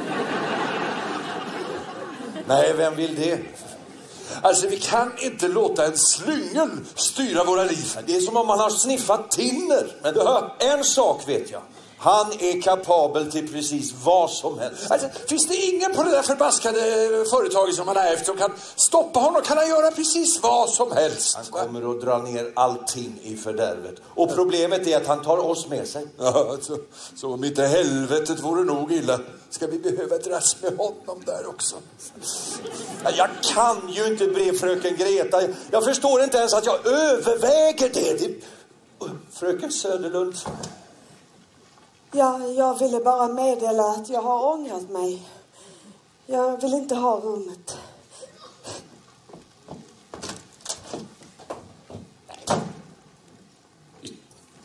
Nej, vem vill det? Alltså, vi kan inte låta en slyngel styra våra liv. Det är som om man har sniffat tinner. Men en sak vet jag. Han är kapabel till precis vad som helst. Alltså, finns det ingen på det där förbaskade företaget som han har ärvt som kan stoppa honom? Kan han göra precis vad som helst? Han kommer att dra ner allting i fördärvet. Och problemet är att han tar oss med sig. Ja, alltså, så om inte helvetet vore nog illa ska vi behöva dras med honom där också. Jag kan ju inte bre fröken Greta. Jag förstår inte ens att jag överväger det. Fröken Söderlund. Ja, jag ville bara meddela att jag har ångrat mig. Jag vill inte ha rummet.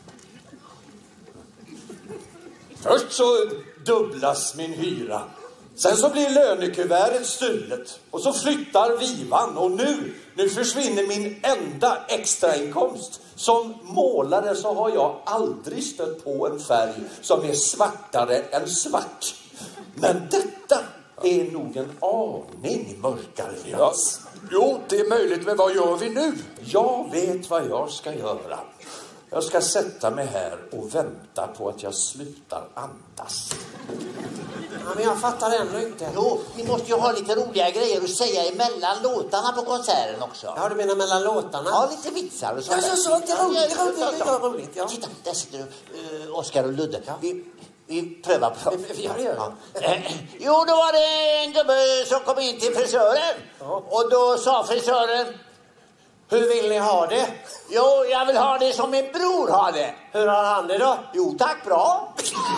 Först så dubblas min hyra. Sen så blir lönekuvertet stulet och så flyttar vivan och nu försvinner min enda extrainkomst. Som målare så har jag aldrig stött på en färg som är svartare än svart. Men detta är nog en aning mörkare nyans. Ja. Jo, det är möjligt, men vad gör vi nu? Jag vet vad jag ska göra. Jag ska sätta mig här och vänta på att jag slutar andas. Ja, men jag fattar ändå inte. Jo, ni måste ju ha lite roliga grejer att säga emellan låtarna på konserten också. Ja, du menar mellan låtarna? Ja, lite vitsar och sånt. Ja, så det är roligt. Ja. Titta, där sitter Oskar och Ludde. Ja. Vi prövar på. Ja, det gör det. Jo, då var det en gubbe som kom in till frisören. Ja. Och då sa frisören: hur vill ni ha det? Jo, jag vill ha det som min bror har det. Hur har han det då? Jo, tack, bra.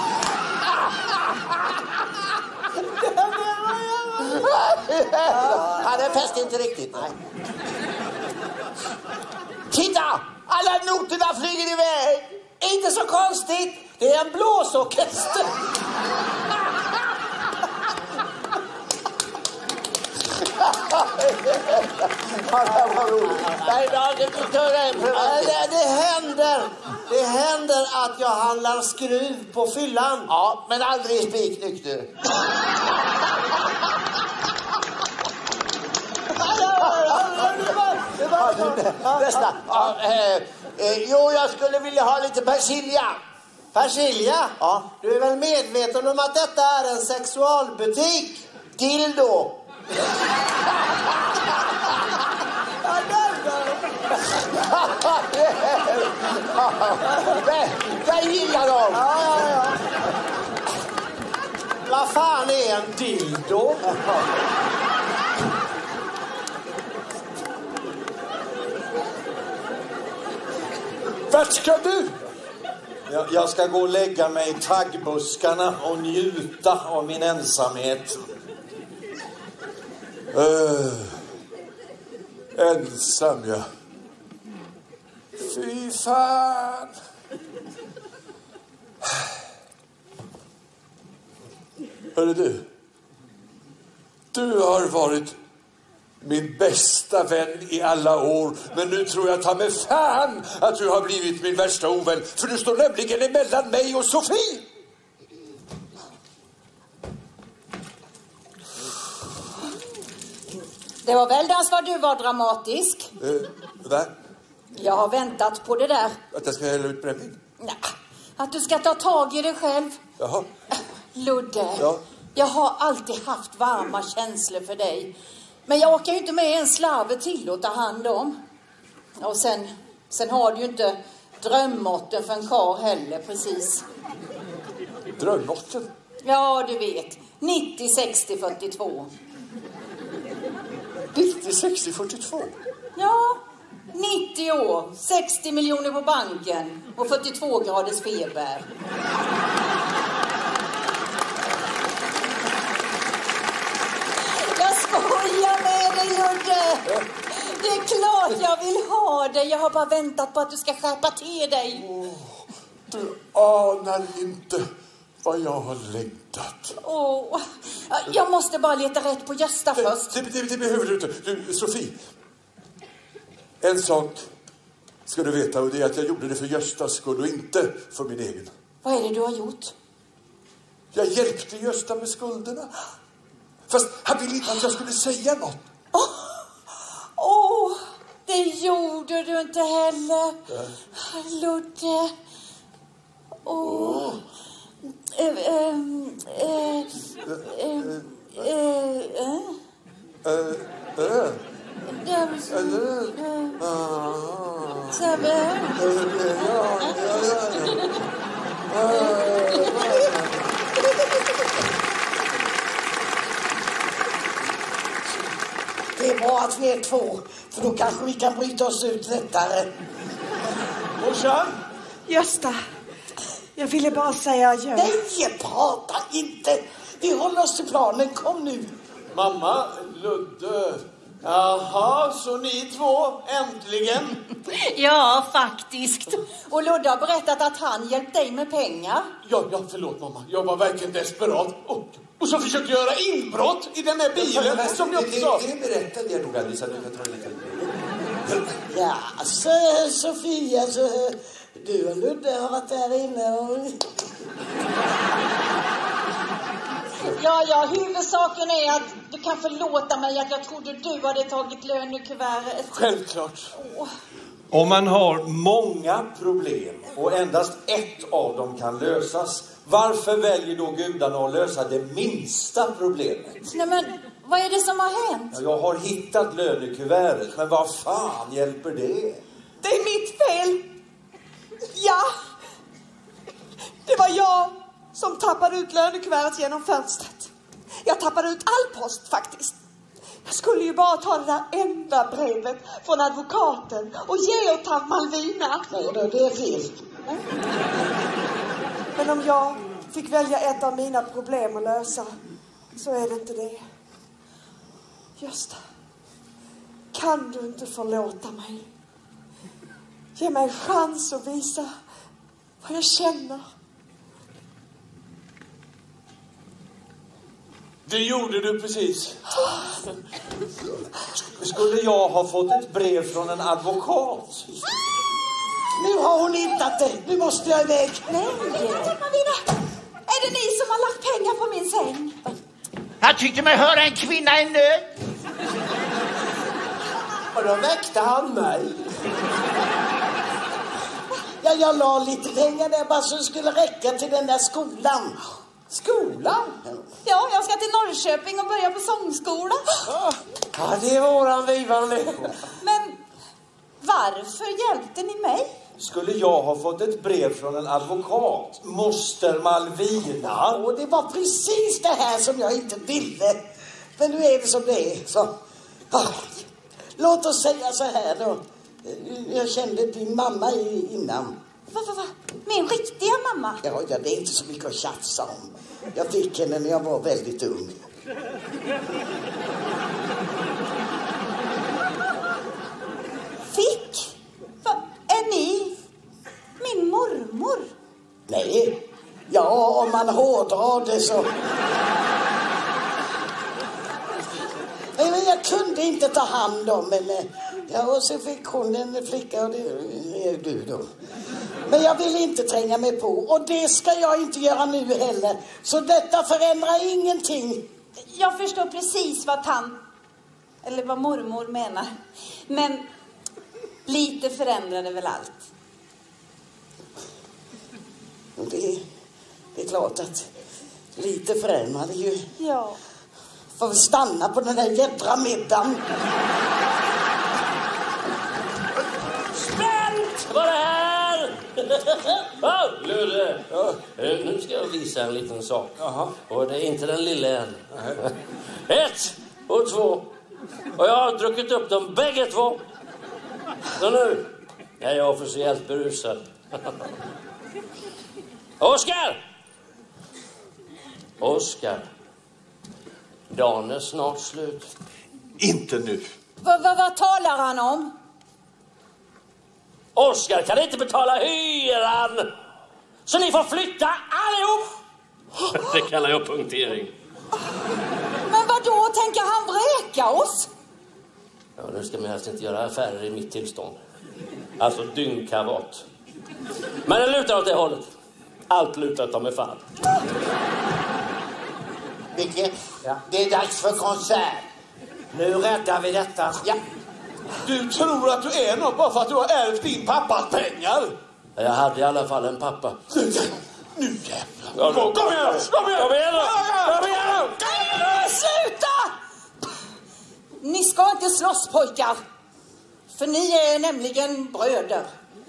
Ja, det fäste inte riktigt. Nej. Titta! Alla noterna flyger iväg. Inte så konstigt. Det är en blåsorkester. Det händer att jag handlar skruv på fyllan. Ja, men aldrig spiknykter. Nästa. Jo, jag skulle vilja ha lite persilja. Persilja? Ja. Du är väl medveten om att detta är en sexualbutik? Dildo. Jag gillar dem. Ja. Vad fan är en dildo? Vart ska du? Jag ska gå och lägga mig i taggbuskarna och njuta av min ensamhet. Ensam, ja. Fy fan. Hörru du. Du har varit min bästa vän i alla år. Men nu tror jag ta mig fan att du har blivit min värsta ovän. För du står nämligen emellan mig och Sofie. Det var väldans vad du var dramatisk. Va? Jag har väntat på det där. Att jag ska hälla ut brännvin? Nej, att du ska ta tag i dig själv. Jaha. Ludde, ja. Jag har alltid haft varma känslor för dig. Men jag orkar ju inte med en slarver till att ta hand om. Och sen har du ju inte drömmåtten för en karl heller, precis. Drömmåtten? Ja, du vet. 90, 60, 42. 90, 60, 42? Ja, 90 år, 60 miljoner på banken och 42 graders feber. Jag skojar med dig, Ludde. Det är klart jag vill ha dig. Jag har bara väntat på att du ska skärpa till dig. Du anar inte vad jag har längtat. Jag måste bara leta rätt på Gösta först. Det behöver du inte. Du, Sofie. En sak ska du veta, och det är att jag gjorde det för Göstas skull och inte för min egen. Vad är det du har gjort? Jag hjälpte Gösta med skulderna. Fast han ville inte att jag skulle säga något. Det gjorde du inte heller. Ludde. Det är bra att vi är två, för då kanske vi kan bryta oss ut lättare. Morsan? Gösta, jag ville bara säga adjö. Nej, prata inte. Vi håller oss till planen, kom nu. Mamma, Ludde. Jaha, så ni två, äntligen. Ja, faktiskt. Och Ludde har berättat att han hjälpt dig med pengar. Ja, förlåt mamma. Jag var verkligen desperat. Och så försökte göra inbrott i den här bilen som jag sa. Det berättade jag nog, Alice. Du kan ta lite. Ja, så Sofia, så du och Ludde har varit där inne och... Ja, huvudsaken är att du kan förlåta mig att jag trodde du hade tagit lönekuvertet. Självklart. Om man har många problem och endast ett av dem kan lösas, varför väljer då gudarna att lösa det minsta problemet? Nej, men vad är det som har hänt? Jag har hittat lönekuvertet, men vad fan hjälper det? Det är mitt fel. Ja. Det var jag som tappade ut lönekuvertet genom fönstret. Jag tappade ut all post faktiskt. Jag skulle ju bara ta det där enda brevet från advokaten och ge åt tant Malvina. Nej då, det är fel. Men om jag fick välja ett av mina problem att lösa, så är det inte det. Gösta, kan du inte förlåta mig? Ge mig en chans att visa vad jag känner. Det gjorde du precis. Skulle jag ha fått ett brev från en advokat? Nu har hon hittat det. Nu måste jag iväg. Nej, Malvina. Är det ni som har lagt pengar på min säng? Jag tyckte mig höra en kvinna i nöd. Och då väckte han mig. Ja, jag la lite pengar där bara så det skulle räcka till den där skolan. Skolan? Ja, jag ska till Norrköping och börja på sångskolan. Ja, det är våran vivande. Men varför hjälpte ni mig? Skulle jag ha fått ett brev från en advokat? Moster Malvina? Och det var precis det här som jag inte ville. Men nu är det som det är. Så. Låt oss säga så här då. Jag kände din mamma innan. Va? Min riktiga mamma? Ja, det är inte så mycket att tjafsa om. Jag fick henne när jag var väldigt ung. Fick? Är ni min mormor? Nej. Ja, om man hårdrar det så... Nej, men jag kunde inte ta hand om henne. Ja, och så fick hon en flicka och det är du då. Men jag vill inte tränga mig på. Och det ska jag inte göra nu heller. Så detta förändrar ingenting. Jag förstår precis vad eller vad mormor menar. Men lite förändrade väl allt. Det är klart att lite förändrade ju. Ja. Får vi stanna på den där jädra middagen. Spänt! Vad är det här? Ludde. Nu ska jag visa en liten sak. Och det är inte den lilla än. 1 och 2. Och jag har druckit upp dem bägge två. Så nu är jag officiellt berusad. Oskar! Dagen är snart slut. Inte nu. Vad talar han om? Oskar kan inte betala hyran. Så ni får flytta allihop. Det kallar jag punktering. Men vad då? Tänker han vräka oss? Ja, nu ska man helst inte göra affärer i mitt tillstånd. Alltså dyngkavat. Men det lutar åt det hållet. Allt lutar åt mig fan. Micke, det är dags för konsert. Nu räddar vi detta. Ja. Du tror att du är något bara för att du har ärvt din pappas pengar. Jag hade i alla fall en pappa. Nu jävlar. Kom igen! Sluta! Ni ska inte slåss, pojkar. För ni är nämligen bröder.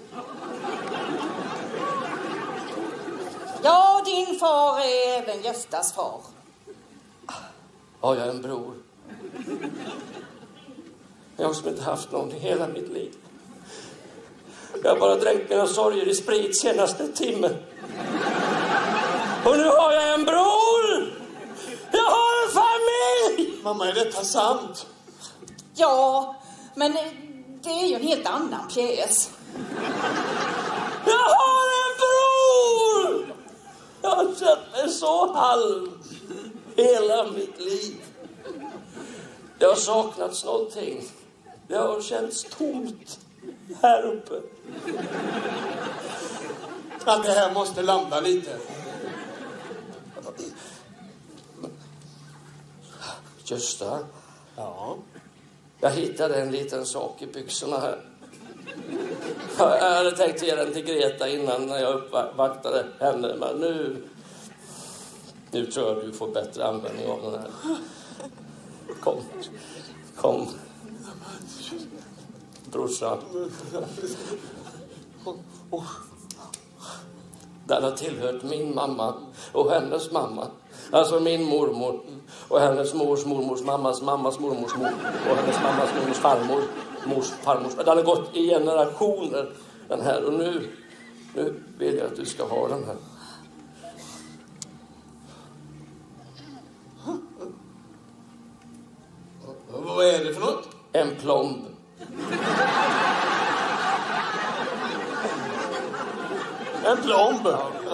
Ja, din far är även Göstas far. Har jag en bror? Jag har som inte haft någon i hela mitt liv. Jag har bara dränkt mina sorger i sprit senaste timmen. Och nu har jag en bror! Jag har en familj! Mamma, är detta sant? Ja, men det är ju en helt annan pjäs. Jag har en bror! Jag har sett mig så halv. hela mitt liv. Det har saknats någonting. Det har känts tomt här uppe. Att det här måste landa lite. Gösta? Ja? Jag hittade en liten sak i byxorna här. Jag hade tänkt ge den till Greta innan när jag uppvaktade henne. Men nu tror jag du får bättre användning av den här. Kom. Brorsan. Den har tillhört min mamma och hennes mamma. Alltså min mormor och hennes mormors mammas mormors mor och hennes mammas mormors farmors. Den har gått i generationer den här, och nu vill jag att du ska ha den här. Vad är det för något? En plomb. En plomb?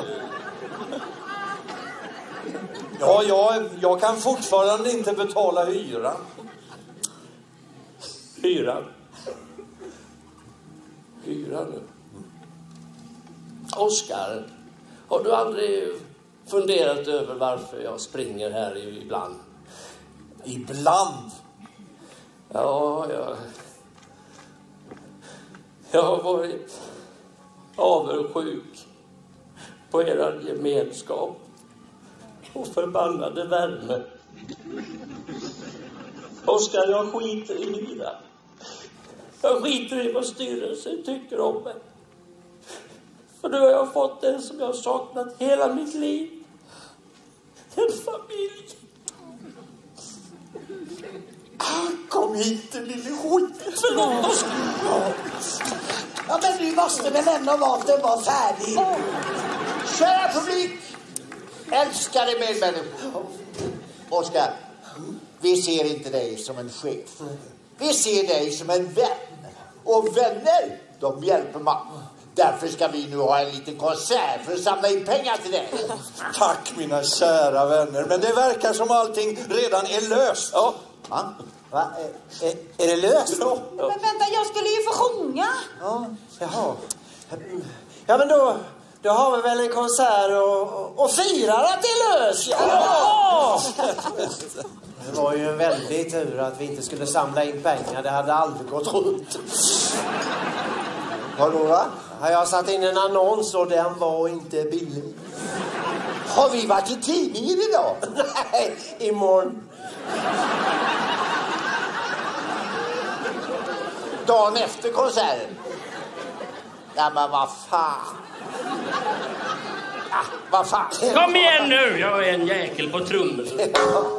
Ja, jag kan fortfarande inte betala hyran. Hyran nu. Oskar, har du aldrig funderat över varför jag springer här ibland? Ibland? Ja, jag har varit avundsjuk på er gemenskap och förbannade värme. Oskar, jag skiter i hyran. Jag skiter i vad styrelsen tycker om mig. För nu har jag fått det som jag har saknat hela mitt liv. En familj. Kom hit, lille skit. Förlåt, Oskar. Ja, men du måste väl ändå vara färdig. Kära publik, älskade medmänniskor. Oskar, vi ser inte dig som en chef. Vi ser dig som en vän. Och vänner, de hjälper man. Därför ska vi nu ha en liten konsert för att samla in pengar till dig. Tack mina kära vänner. Men det verkar som allting redan är löst. Ja. Va? Är det löst? Ja. Men vänta, jag skulle ju få sjunga. Ja, jaha. Ja, men då har vi väl en konsert och firar att det är löst. Ja! Det var ju en väldig tur att vi inte skulle samla in pengar. Det hade aldrig gått runt. Vadå va? Jag har satt in en annons och den var inte billig. Har vi varit i tidningen idag? Nej, imorgon. Dagen efter konserten. Ja, men vad fan. Vad fan. Kom igen nu, jag är en jäkel på trummor.